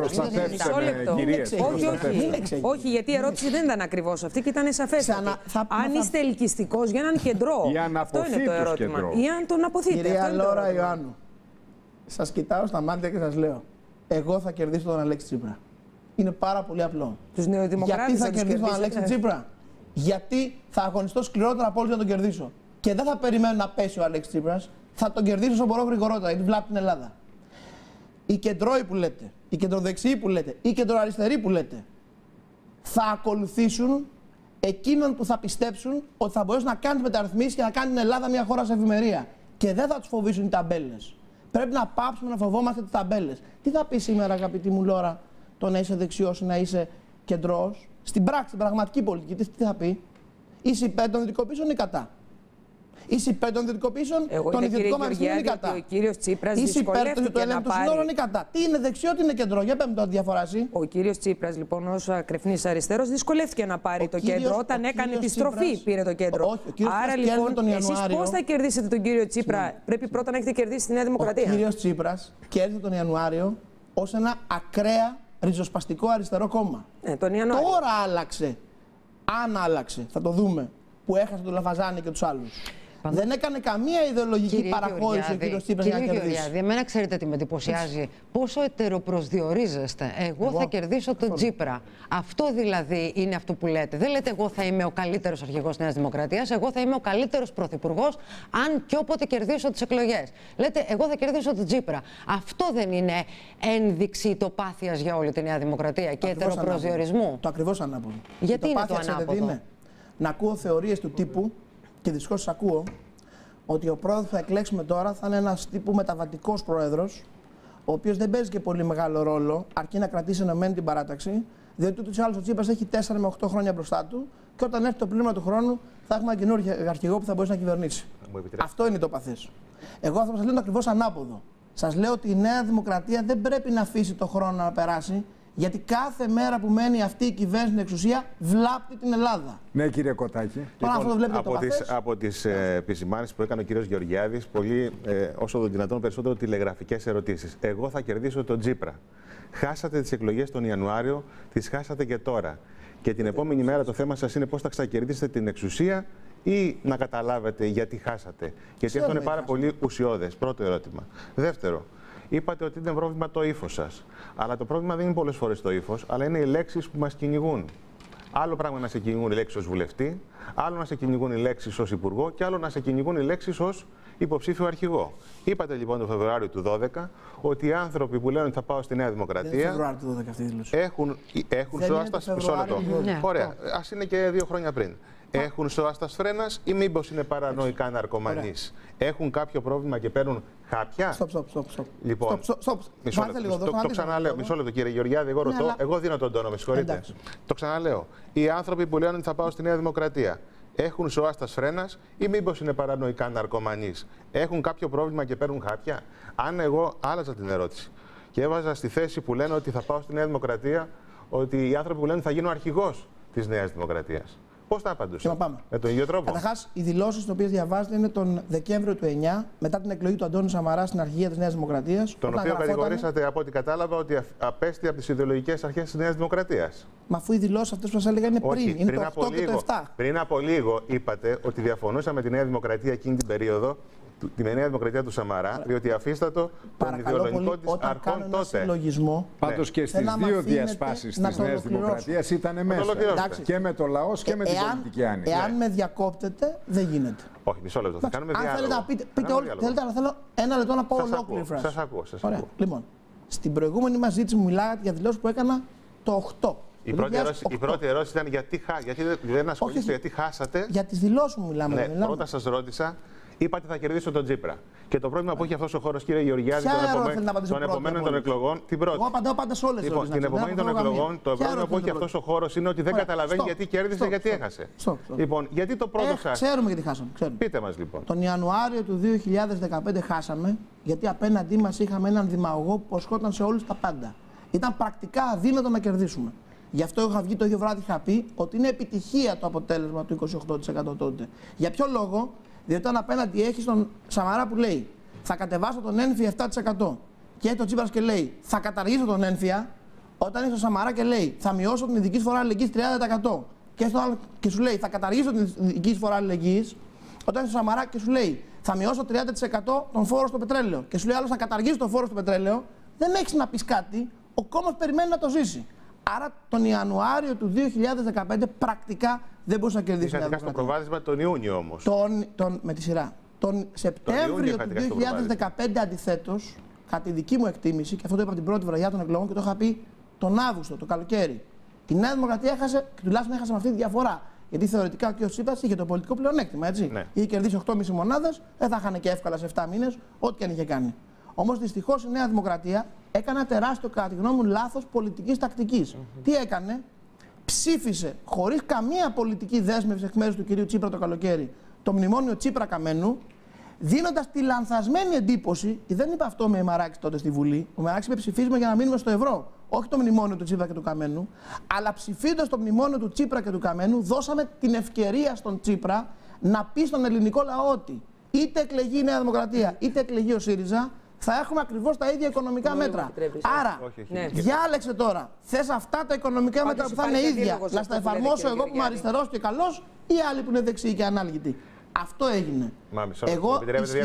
Όχι, γιατί η ερώτηση δεν ήταν ακριβώς αυτή και ήταν σαφέστατη. Αν είστε ελκυστικός για έναν κεντρό, αυτό είναι το ερώτημα. Ή αν τον αποθείτε. Κυρία Λόρα Ιωάννου, σας κοιτάω στα μάτια και σας λέω, εγώ θα κερδίσω τον Αλέξη Τσίπρα. Είναι πάρα πολύ απλό. Τους νεοδημοκράτες γιατί θα κερδίσω τον Αλέξη Τσίπρα? Γιατί θα αγωνιστώ σκληρότερα από όλους για να τον κερδίσω. Και δεν θα περιμένω να πέσει ο Αλέξης Τσίπρας, θα τον κερδίσω όσο μπορώ γρηγορότερα, γιατί βλάπτει την Ελλάδα. Οι κεντρώοι που λέτε, οι κεντροδεξιοί που λέτε, οι κεντροαριστεροί που λέτε, θα ακολουθήσουν εκείνον που θα πιστέψουν ότι θα μπορέσει να κάνει μεταρρυθμίσεις και να κάνει την Ελλάδα μια χώρα σε ευημερία. Και δεν θα τους φοβήσουν οι ταμπέλες. Πρέπει να πάψουμε να φοβόμαστε τις ταμπέλες. Τι θα πει σήμερα, αγαπητή μου Λόρα, το να είσαι δεξιός ή να είσαι κεντρός? Στην πράξη, στην πραγματική πολιτική, τι θα πει? Είσαι υπέρ των δυτικοποιήσεων ή κατά? Είσαι υπέρ των δυτικοποιήσεων, των ιδιωτικών αριστερών ή κατά? Ο κύριος Τσίπρας είσαι υπέρ του ελέγχου των συνόρων ή κατά? Τι είναι δεξιό, τι είναι κεντρό? Για πέμε τώρα τη διαφορά. Ο κύριος Τσίπρας, λοιπόν, ως ακρεφνής αριστερός, δυσκολεύτηκε να πάρει το κέντρο. Όταν έκανε τη στροφή, πήρε το κέντρο. Άρα, λοιπόν, εσείς πώς θα κερδίσετε τον κύριο Τσίπρα? Πρέπει πρώτα να έχετε κερδίσει τη Νέα Δημοκρατία. Ο κύριος Τσίπρας κέρδισε τον Ιανουάριο ως ένα ακραία ριζοσπαστικό αριστερό κόμμα. Τώρα άλλαξε. Αν άλλαξε, θα το δούμε, που έχασε τον Λαφαζάνη και τους άλλους. Δεν έκανε καμία ιδεολογική παραχώρηση ο κύριος Τσίπρας για να κερδίσει. Κύριε Γεωργιάδη, εμένα ξέρετε τι με εντυπωσιάζει? Πόσο ετεροπροσδιορίζεστε. Εγώ θα κερδίσω τον Τσίπρα. Αυτό δηλαδή είναι αυτό που λέτε. Δεν λέτε εγώ θα είμαι ο καλύτερος αρχηγός Νέας Δημοκρατίας, εγώ θα είμαι ο καλύτερος πρωθυπουργός αν και όποτε κερδίσω τις εκλογές. Λέτε εγώ θα κερδίσω τον Τσίπρα. Αυτό δεν είναι ένδειξη ητοπάθειας για όλη τη Νέα Δημοκρατία και ετεροπροσδιορισμού? Το ακριβώς ανάποδο. Γιατί είναι το ανάποδο? Να ακούω θεωρίες του τύπου, και δυστυχώς ακούω, ότι ο πρόεδρος που θα εκλέξουμε τώρα θα είναι ένας τύπου μεταβατικός πρόεδρος, ο οποίος δεν παίζει και πολύ μεγάλο ρόλο, αρκεί να κρατήσει ενωμένη την παράταξη, διότι ούτως ή άλλως ο Τσίπρας έχει 4 με 8 χρόνια μπροστά του, και όταν έρθει το πλήρωμα του χρόνου θα έχουμε ένα καινούργιο αρχηγό που θα μπορέσει να κυβερνήσει. Αυτό είναι το παθές. Εγώ θα σας λέω το ακριβώς ανάποδο. Σας λέω ότι η Νέα Δημοκρατία δεν πρέπει να αφήσει το χρόνο να περάσει, γιατί κάθε μέρα που μένει αυτή η κυβέρνηση στην εξουσία βλάπτει την Ελλάδα. Ναι, κύριε Κοτάκη. Από τις επισημάνσεις που έκανε ο κύριος Γεωργιάδης, πολύ όσο το δυνατόν περισσότερο τηλεγραφικές ερωτήσεις. Εγώ θα κερδίσω τον Τσίπρα. Χάσατε τις εκλογές τον Ιανουάριο, τις χάσατε και τώρα. Και την επόμενη μέρα το θέμα σας είναι πώς θα ξανακερδίσετε την εξουσία ή να καταλάβετε γιατί χάσατε. Γιατί αυτό είναι πάρα πολύ ουσιώδες. Πρώτο ερώτημα. Δεύτερο. Είπατε ότι είναι πρόβλημα το ύφος σας. Αλλά το πρόβλημα δεν είναι πολλές φορές το ύφος, αλλά είναι οι λέξεις που μας κυνηγούν. Άλλο πράγμα να σε κυνηγούν οι λέξεις ως βουλευτή, άλλο να σε κυνηγούν οι λέξεις ως υπουργό και άλλο να σε κυνηγούν οι λέξεις ως υποψήφιο αρχηγό. Είπατε λοιπόν το Φεβρουάριο του 2012 ότι οι άνθρωποι που λένε ότι θα πάω στη Νέα Δημοκρατία έχουν στο άστας. Ωραία, ας είναι και 2 χρόνια πριν. Έχουν στο άστας φρένας ή μήπως είναι παρανοϊκά ναρκωμανείς? Έχουν κάποιο πρόβλημα και παίρνουν χάπια? Λοιπόν, το ξαναλέω. Μισό λεπτό, κύριε Γεωργιάδη, εγώ δίνω τον τόνο, με συγχωρείτε. Το ξαναλέω. Οι άνθρωποι που λένε ότι θα πάω στη Νέα Δημοκρατία έχουν στο άστας φρένας ή μήπως είναι παρανοϊκά ναρκωμανείς? Έχουν κάποιο πρόβλημα και παίρνουν χάπια? Αν εγώ άλλαζα την ερώτηση και έβαζα στη θέση που λένε ότι θα πάω στη Νέα Δημοκρατία, ότι οι άνθρωποι που λένε θα γίνω αρχηγός της Νέας Δημοκρατίας, πώς θα απαντούσε? Με τον ίδιο τρόπο. Καταρχάς, οι δηλώσεις τις οποίες διαβάζετε είναι τον Δεκέμβριο του 2009, μετά την εκλογή του Αντώνη Σαμαρά στην αρχηγία της Νέας Δημοκρατίας. Τον οποίο κατηγορήσατε, από ό,τι κατάλαβα, ότι απέστη από τις ιδεολογικές αρχές της Νέας Δημοκρατίας. Μα αφού οι δηλώσεις αυτές που σας έλεγα είναι πριν. Είναι το 8 και το 7. Πριν από λίγο είπατε ότι διαφωνούσα με τη Νέα Δημοκρατία εκείνη την περίοδο, τη Νέα Δημοκρατία του Σαμαρά, διότι αφίστατο τον ιδεολογικό της αρχών τότε. Πάντως και στις δύο διασπάσεις της Νέας Δημοκρατίας ήταν μέσα. Και με το λαό και με την πολιτική άνοιγμα. Εάν με διακόπτετε, δεν γίνεται. Όχι, μισό λεπτό. Θα κάνουμε διάλογο. Αν θέλετε να πείτε όλοι, θέλετε, αλλά θέλω ένα λεπτό να πω ολόκληρη φράση. Σας ακούω. Λοιπόν, στην προηγούμενη μας ζήτηση μου μιλάγατε για δηλώσεις που έκανα το 8. Η πρώτη ερώτηση ήταν γιατί δεν ασχολείστε, γιατί χάσατε. Για τις δηλώσεις μου μιλάμε. Ναι, πρώτα σας ρώτησα. Είπατε θα κερδίσω τον Τσίπρα. Και το πρόβλημα που έχει αυτός ο χώρος, κύριε Γεωργιάδη, των επομένων των εκλογών. Την πρώτη. Εγώ απαντάω πάντα σε όλες τις ερωτήσεις. Την επομένη των εκλογών, το πρόβλημα που έχει αυτός ο χώρος είναι ότι δεν καταλαβαίνει γιατί κέρδισε, γιατί έχασε. Λοιπόν, γιατί το πρώτο σας. Ξέρουμε γιατί χάσαμε. Πείτε μας λοιπόν. Τον Ιανουάριο του 2015 χάσαμε, γιατί απέναντί μας είχαμε έναν δημαγωγό που προσχόταν σε όλους τα πάντα. Ήταν πρακτικά αδύνατο να κερδίσουμε. Γι' αυτό είχα βγει το ίδιο βράδυ, είχα πει ότι είναι επιτυχία το αποτέλεσμα του 28% τότε. Για ποιο λόγο? Διότι όταν απέναντι έχει τον Σαμαρά που λέει θα κατεβάσω τον ένφια 7% και έχει τον Τσίπρας και λέει θα καταργήσω τον ένφια, όταν έχει τον Σαμαρά και λέει θα μειώσω την ειδική εισφορά αλληλεγγύης 30% και σου λέει θα καταργήσω την ειδική εισφορά αλληλεγγύης, όταν έχει τον Σαμαρά και σου λέει θα μειώσω 30% τον φόρο στο πετρέλαιο και σου λέει άλλος θα καταργήσει τον φόρο στο πετρέλαιο, δεν έχεις να πεις κάτι, ο κόμμος περιμένει να το ζήσει. Άρα τον Ιανουάριο του 2015 πρακτικά δεν μπορούσε να κερδίσει. Είχατε στο προβάδισμα τον Ιούνιο όμως. Με τη σειρά. Τον Σεπτέμβριο του 2015 αντιθέτως, κατά τη δική μου εκτίμηση, και αυτό το είπα την πρώτη βραδιά των εκλογών και το είχα πει τον Αύγουστο, το καλοκαίρι, η Νέα Δημοκρατία έχασε, και τουλάχιστον έχασε με αυτή τη διαφορά. Γιατί θεωρητικά ο κ. Τσίπρας είχε το πολιτικό πλεονέκτημα, έτσι. Ναι. Είχε κερδίσει 8,5 μονάδες, δεν θα είχαν και εύκολα σε 7 μήνες, ό,τι και αν είχε κάνει. Όμως δυστυχώς η Νέα Δημοκρατία έκανε ένα τεράστιο, κατά τη γνώμη μου, λάθος πολιτικής τακτικής. Τι έκανε? Ψήφισε χωρίς καμία πολιτική δέσμευση εκ μέρους του κυρίου Τσίπρα το καλοκαίρι το μνημόνιο Τσίπρα-Καμένου, δίνοντας τη λανθασμένη εντύπωση, και δεν είπε αυτό με Μαράκη τότε στη Βουλή, ο Μαράκης είπε ψηφίζουμε για να μείνουμε στο ευρώ, όχι το μνημόνιο του Τσίπρα και του Καμένου, αλλά ψηφίζοντας το μνημόνιο του Τσίπρα και του Καμένου, δώσαμε την ευκαιρία στον Τσίπρα να πει στον ελληνικό λαό ότι είτε εκλεγεί η Νέα Δημοκρατία, είτε εκλεγεί ο ΣΥΡΙΖΑ, θα έχουμε ακριβώς τα ίδια οικονομικά μέτρα. Άρα, διάλεξε τώρα. Θες αυτά τα οικονομικά μέτρα που θα είναι ίδια να στα εφαρμόσω εγώ που είμαι αριστερός και καλός ή άλλοι που είναι δεξιοί και ανάλγητοι? Αυτό έγινε. Εγώ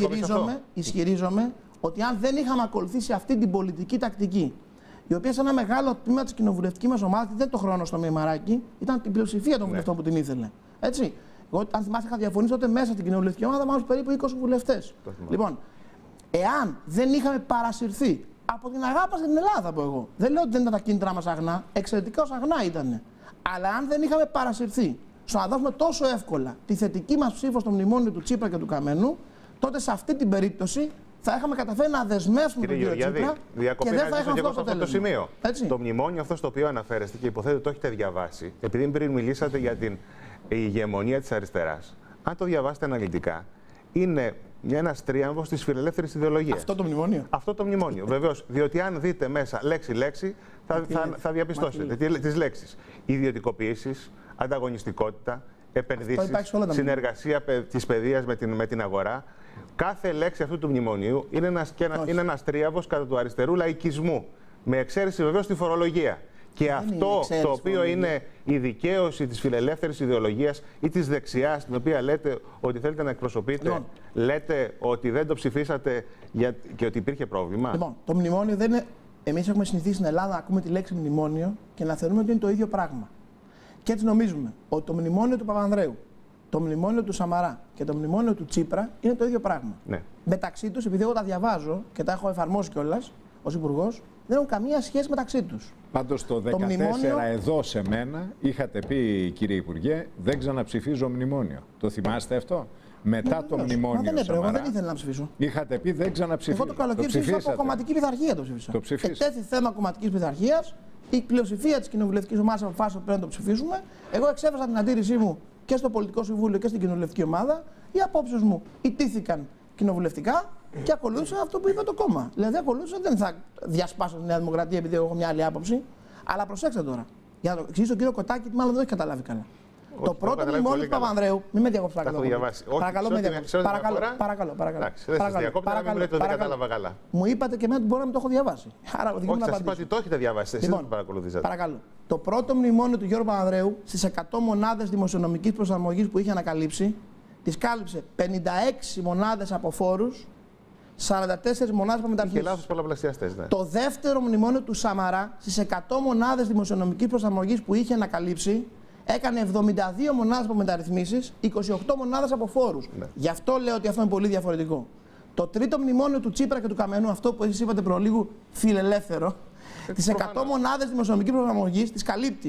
ισχυρίζομαι ότι αν δεν είχαμε ακολουθήσει αυτή την πολιτική τακτική, η οποία σε ένα μεγάλο τμήμα της κοινοβουλευτικής μας ομάδας, δεν είναι το χρόνο στο Μημαράκι, ήταν την πλειοψηφία των βουλευτών που την ήθελε. Έτσι. Εγώ, αν θυμάστε, είχα διαφωνήσει τότε μέσα στην κοινοβουλευτική ομάδα, μάλλον περίπου 20 βουλευτές. Λοιπόν, εάν δεν είχαμε παρασυρθεί από την αγάπη στην Ελλάδα, από εγώ. Δεν λέω ότι δεν ήταν τα κίνητρά μας αγνά, εξαιρετικά ως αγνά ήταν. Αλλά αν δεν είχαμε παρασυρθεί στο να δώσουμε τόσο εύκολα τη θετική μας ψήφο στο μνημόνιο του Τσίπρα και του Καμένου, τότε σε αυτή την περίπτωση θα είχαμε καταφέρει να δεσμεύσουμε τον κύριο Τσίπρα και δεν θα είχαμε αυτό το σημείο. Το μνημόνιο αυτό στο οποίο αναφέρεστε και υποθέτω ότι το έχετε διαβάσει, επειδή πριν μιλήσατε για την ηγεμονία της αριστεράς, αν το διαβάσετε αναλυτικά, είναι ένας τρίαμβος της φιλελεύθερης ιδεολογίας. Αυτό το μνημόνιο. Αυτό το μνημόνιο. Βεβαίως, διότι αν δείτε μέσα λέξη-λέξη, θα διαπιστώσετε τις λέξεις. Ιδιωτικοποιήσεις, ανταγωνιστικότητα, επενδύσεις, συνεργασία της παιδείας με την αγορά. Κάθε λέξη αυτού του μνημονίου είναι ένας τρίαμβος κατά του αριστερού λαϊκισμού. Με εξαίρεση βεβαίως τη φορολογία. Και αυτό το οποίο είναι η δικαίωση της φιλελεύθερης ιδεολογίας ή της δεξιάς, την οποία λέτε ότι θέλετε να εκπροσωπείτε, λέτε ότι δεν το ψηφίσατε και ότι υπήρχε πρόβλημα. Λοιπόν, το μνημόνιο δεν είναι. Εμείς έχουμε συνηθίσει στην Ελλάδα να ακούμε τη λέξη μνημόνιο και να θεωρούμε ότι είναι το ίδιο πράγμα. Και έτσι νομίζουμε ότι το μνημόνιο του Παπανδρέου, το μνημόνιο του Σαμαρά και το μνημόνιο του Τσίπρα είναι το ίδιο πράγμα. Ναι. Μεταξύ τους, επειδή εγώ τα διαβάζω και τα έχω εφαρμόσει κιόλας ως υπουργός, δεν έχουν καμία σχέση μεταξύ τους. Πάντως το 2014 εδώ σε μένα είχατε πει, κύριε Υπουργέ, δεν ξαναψηφίζω μνημόνιο. Το θυμάστε αυτό? Μετά το μνημόνιο. Δεν έπρεπε, εγώ δεν ήθελα να ψηφίσω. Είχατε πει δεν ξαναψηφίζω. Εγώ το καλοκαίρι ψήφισα από κομματική πειθαρχία το ψήφισα. Ετέθη θέμα κομματικής πειθαρχίας. Η πλειοψηφία της κοινοβουλευτικής ομάδας αποφάσισε ότι πρέπει να το ψηφίσουμε. Εγώ εξέφρασα την αντίρρησή μου και στο Πολιτικό Συμβούλιο και στην κοινοβουλευτική ομάδα. Οι απόψεις μου ητήθηκαν κοινοβουλευτικά και ακολούθησα αυτό που είπε το κόμμα. Δηλαδή, ακολούθησα, δεν θα διασπάσω τη Νέα Δημοκρατία επειδή έχω μια άλλη άποψη. Αλλά προσέξτε τώρα. Για να το εξηγήσω, ο κύριο Κοτάκη, μάλλον δεν το έχει καταλάβει καλά. Όχι, το πρώτο μνημόνιο του Παπανδρέου. Μην με διακόψετε, παρακαλώ. Μου είπατε και εμένα ότι μπορεί να μην το έχω διαβάσει. Άρα, όχι, σας είπα ότι το έχετε διαβάσει. Εσείς δεν το παρακολουθήσατε. Παρακαλώ. Το πρώτο μνημόνιο του Γιώργου Παπανδρέου στις 100 μονάδες δημοσιονομικής προσαρμογής που είχε ανακαλύψει, τις κάλυψε 56 μονάδες από φόρους, 44 μονάδες από μεταρρυθμίσεις. Και λάθος πολλαπλασιαστές, ναι. Το δεύτερο μνημόνιο του Σαμαρά στις 100 μονάδες δημοσιονομικής προσαρμογής που είχε ανακαλύψει, έκανε 72 μονάδες από μεταρρυθμίσεις, 28 μονάδες από φόρους. Ναι. Γι' αυτό λέω ότι αυτό είναι πολύ διαφορετικό. Το τρίτο μνημόνιο του Τσίπρα και του Καμένου, αυτό που εσείς είπατε προλίγου φιλελεύθερο, τις 100 μονάδες δημοσιονομικής προσαρμογής τις καλύπτει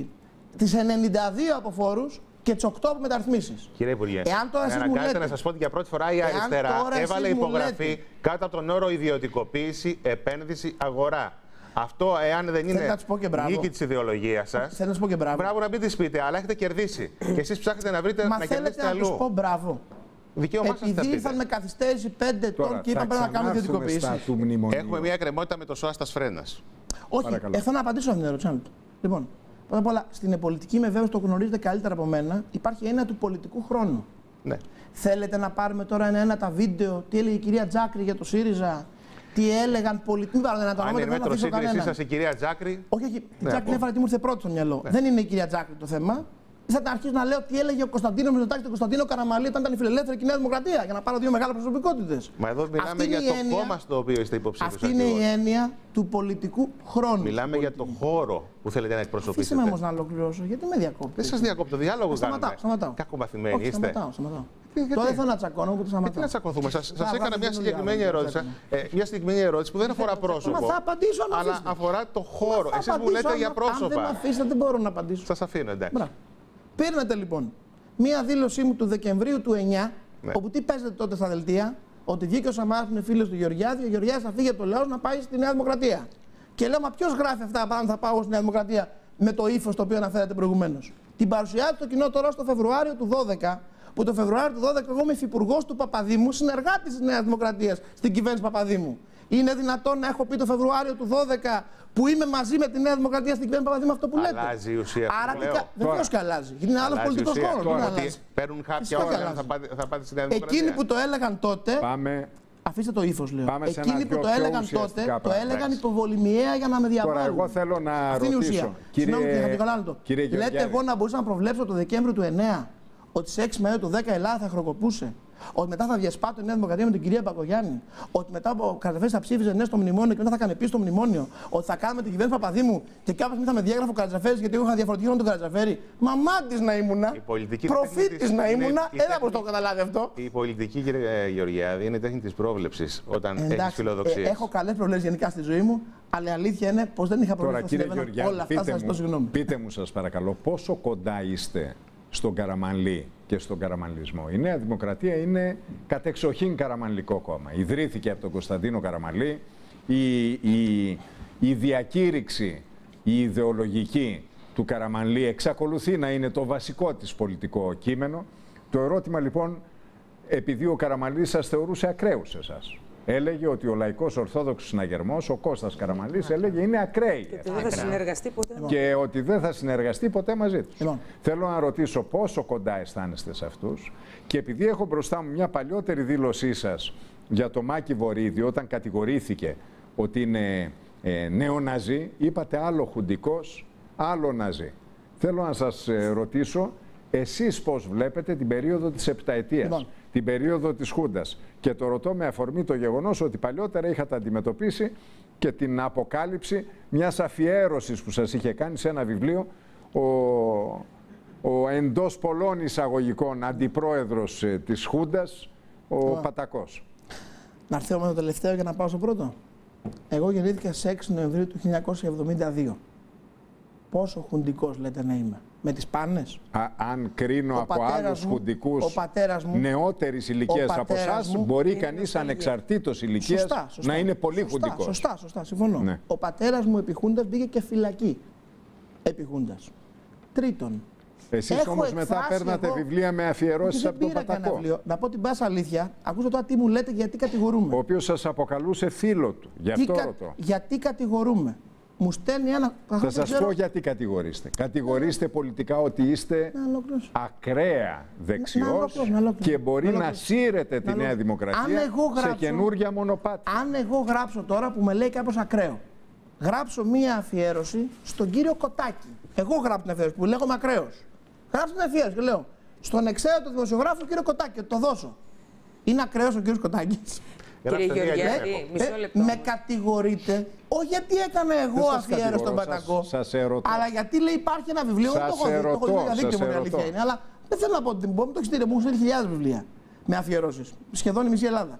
τις 92 από φόρους και τις 8 από μεταρρυθμίσεις. Κύριε Υπουργέ, αναγκάζεται να σας πω ότι για πρώτη φορά η αριστερά έβαλε υπογραφή κάτω από τον όρο ιδιωτικοποίηση, επένδυση, αγορά. Αυτό, εάν δεν είναι νίκη της ιδεολογίας σας, θέλω να σου πω και μπράβο να μην τη πείτε, αλλά έχετε κερδίσει. Και εσείς ψάχνετε να βρείτε να κερδίσετε αλλού. Να τους πω μπράβο. Επειδή ήρθαν με καθυστέρηση 5 ετών και είπαν πρέπει να κάνουμε ιδιωτικοποίηση. Έχουμε μια εκκρεμότητα με το σώστας φρένας. Όχι, θέλω να απαντήσω αυτήν την ερώτηση. Λοιπόν, πρώτα απ' όλα, στην πολιτική, με βέβαιος το γνωρίζετε καλύτερα από μένα, υπάρχει έννοια του πολιτικού χρόνου. Ναι. Θέλετε να πάρουμε τώρα ένα τα βίντεο, τι έλεγε η κυρία Τζάκρη για το ΣΥΡΙΖΑ, τι έλεγαν πολιτικοί. Αν είναι μέτρο σύγκρισή σας η κυρία Τζάκρη. Όχι, η Τζάκρη έφερε τι μου ήρθε πρώτο στο μυαλό. Δεν είναι η κυρία Τζάκρη το θέμα. Θα αρχίσω να λέω τι έλεγε ο Κωνσταντίνο Μητσοτάκη και τον Κωνσταντίνο Καραμανλή όταν ήταν η Φιλελεύθερη και η Νέα Δημοκρατία. Για να πάρω δύο μεγάλες προσωπικότητες. Μα εδώ μιλάμε για το κόμμα στο οποίο είστε υποψήφιος. Αυτή είναι η έννοια του πολιτικού χρόνου. Μιλάμε για το χώρο που θέλετε να εκπροσωπήσετε. Αφήστε με όμως να ολοκληρώσω, γιατί με διακόπτω. Δεν σας διακόπτω, το διάλογο κάνουμε. Σταματάω. Κακομαθημένοι είστε. Σταματάω. Τώρα δεν θέλω να τσακώνω, ούτε σταματάω. Γιατί να τσακωθούμε, σας έκανα μια συγκεκριμένη ερώτηση. Μια συγκεκριμένη ερώτηση που δεν αφορά πρόσωπο. Μα θα απαντήσω, αλλά αφορά το χώρο. Εσείς μου λέτε για πρόσωπα. Αν δεν με αφήσετε, δεν μπορώ να απαντήσω. Σας αφήνω, εντάξει. Παίρνετε λοιπόν μία δήλωσή μου του Δεκεμβρίου του 9, όπου τι παίζετε τότε στα δελτία, ότι βγήκε ο Σαμάρας που είναι φίλος του Γεωργιάδη, ο Γεωργιάδης θα φύγει από το λαό να πάει στη Νέα Δημοκρατία. Και λέω, μα ποιος γράφει αυτά πάνω θα πάω στη Νέα Δημοκρατία με το ύφος το οποίο αναφέρατε προηγουμένως. Την παρουσιάζει το κοινό τώρα στο Φεβρουάριο του 12, που το Φεβρουάριο του 12 εγώ είμαι υφυπουργός του Παπαδήμου, συνεργάτης της Νέας Δημοκρατίας στην κυβέρνηση Παπαδήμου. Είναι δυνατόν να έχω πει το Φεβρουάριο του 12 που είμαι μαζί με τη Νέα Δημοκρατία στην κυβέρνηση Παπαδήμου αυτό που λέτε? Αλλάζει η ουσία. Άρα βεβαίως και αλλάζει. Γιατί είναι άλλος πολιτικός χρόνος. Τώρα ότι παίρνουν κάποια ώρα θα πάτε στη Νέα Δημοκρατία. Εκείνοι που το έλεγαν τότε. Αφήστε το ύφος, λέω. Εκείνοι που το έλεγαν τότε, το έλεγαν υποβολημιαία για να με διαβάλουν. Τώρα, εγώ θέλω να αυτή είναι η ουσία. Κύριε λέτε, εγώ να μπορούσα να προβλέψω το Δεκέμβριο του 9 ότι σε 6 Μαΐου του 10 η Ελλάδα θα χρεοκοπούσε. Ότι μετά θα διασπάτω η Νέα Δημοκρατία με την κυρία Μπακογιάννη. Ότι μετά ο Καρατζαφέρης θα ψήφιζε ναι στο μνημόνιο και μετά θα κάνει πίσω στο μνημόνιο. Ότι θα κάνουμε την κυβέρνηση Παπαδήμου και κάποια στιγμή θα με διέγραφε ο Καρατζαφέρης γιατί εγώ είχα διαφορετική γνώμη τον Καρατζαφέρη. Μαμάτης να ήμουνα. Προφήτης να ήμουνα. Έλα πως το έχω καταλάβει αυτό. Η πολιτική, κύριε Γεωργιάδη, είναι τέχνη της πρόβλεψης όταν έχει φιλοδοξίες. Έχω καλές προβλέψεις γενικά στη ζωή μου, αλλά η αλήθεια είναι πως δεν είχα προβλέψει. Όλα αυτά θα ζητώ συγγνώμη. Πείτε μου, σας παρακαλώ, πόσο κοντά είστε στον Καραμανλή και στον καραμανλισμό? Η Νέα Δημοκρατία είναι κατεξοχήν καραμανλικό κόμμα. Ιδρύθηκε από τον Κωνσταντίνο Καραμανλή. Η διακήρυξη, η ιδεολογική του Καραμανλή εξακολουθεί να είναι το βασικό της πολιτικό κείμενο. Το ερώτημα λοιπόν, επειδή ο Καραμανλής σας θεωρούσε ακραίους εσάς. Έλεγε ότι ο Λαϊκός Ορθόδοξος Συναγερμός, ο Κώστας Καραμανλής, έλεγε είναι ακραίοι. Και ότι δεν θα συνεργαστεί ποτέ. Και ότι δεν θα συνεργαστεί ποτέ μαζί τους. Θέλω να ρωτήσω πόσο κοντά αισθάνεστε σε αυτούς. Και επειδή έχω μπροστά μου μια παλιότερη δήλωσή σας για το Μάκη Βορίδη, όταν κατηγορήθηκε ότι είναι νεοναζί, είπατε άλλο χουντικός, άλλο ναζί. Θέλω να σας ρωτήσω, εσείς πώς βλέπετε την περίοδο της επταετίας, την περίοδο της Χούντας? Και το ρωτώ με αφορμή το γεγονός ότι παλιότερα είχατε αντιμετωπίσει και την αποκάλυψη μιας αφιέρωσης που σας είχε κάνει σε ένα βιβλίο ο εντός πολλών εισαγωγικών αντιπρόεδρος της Χούντας, ο Πατακός. Να έρθω με το τελευταίο για να πάω στο πρώτο. Εγώ γεννήθηκα σε 6 Νοεμβρίου του 1972. Πόσο χουντικός λέτε να είμαι? Με τις πάνες. Αν κρίνω από άλλους χουντικούς νεότερης ηλικίας από εσάς, μπορεί κανείς ανεξαρτήτως ηλικίας να είναι πολύ χουντικός. Σωστά, συμφωνώ. Ναι. Ο πατέρας μου επί Χούντας μπήκε και φυλακή. Επί Χούντας. Τρίτον. Εσείς όμως μετά παίρνατε βιβλία με αφιερώσεις από τον Πατακό. Να πω την πάσα αλήθεια, ακούστε τώρα τι μου λέτε γιατί κατηγορούμε. Ο οποίος σας αποκαλούσε φίλο του. Γι' αυτό ρωτώ. Γιατί κατηγορούμε? Μου στέλνει ένα. Θα σας πω γιατί κατηγορείστε. Κατηγορείστε πολιτικά ότι είστε ακραία δεξιός και μπορεί να σύρετε τη Νέα Δημοκρατία σε καινούργια μονοπάτια. Αν εγώ γράψω τώρα που με λέει κάποιος ακραίο, γράψω μία αφιέρωση στον κύριο Κοτάκη. Εγώ γράψω την αφιέρωση που λέγομαι ακραίος. Γράψω την αφιέρωση και λέω στον εξαίρετο δημοσιογράφο κύριο Κοτάκη, το δώσω. Είναι ακραίος ο κύριος Κοτάκης? Κύριε Γεωργιάδη, μισό λεπτό. Με κατηγορείτε, όχι γιατί έκανα εγώ αφιέρωση στον Πατακό, αλλά γιατί λέει υπάρχει ένα βιβλίο. Δεν το έχω δει, το δίκτυο μου, η αλήθεια είναι. Αλλά δεν θέλω να πω ότι το έχετε στείλει, μου έχουν στείλει χιλιάδες βιβλία με αφιερώσεις. Σχεδόν η μισή Ελλάδα.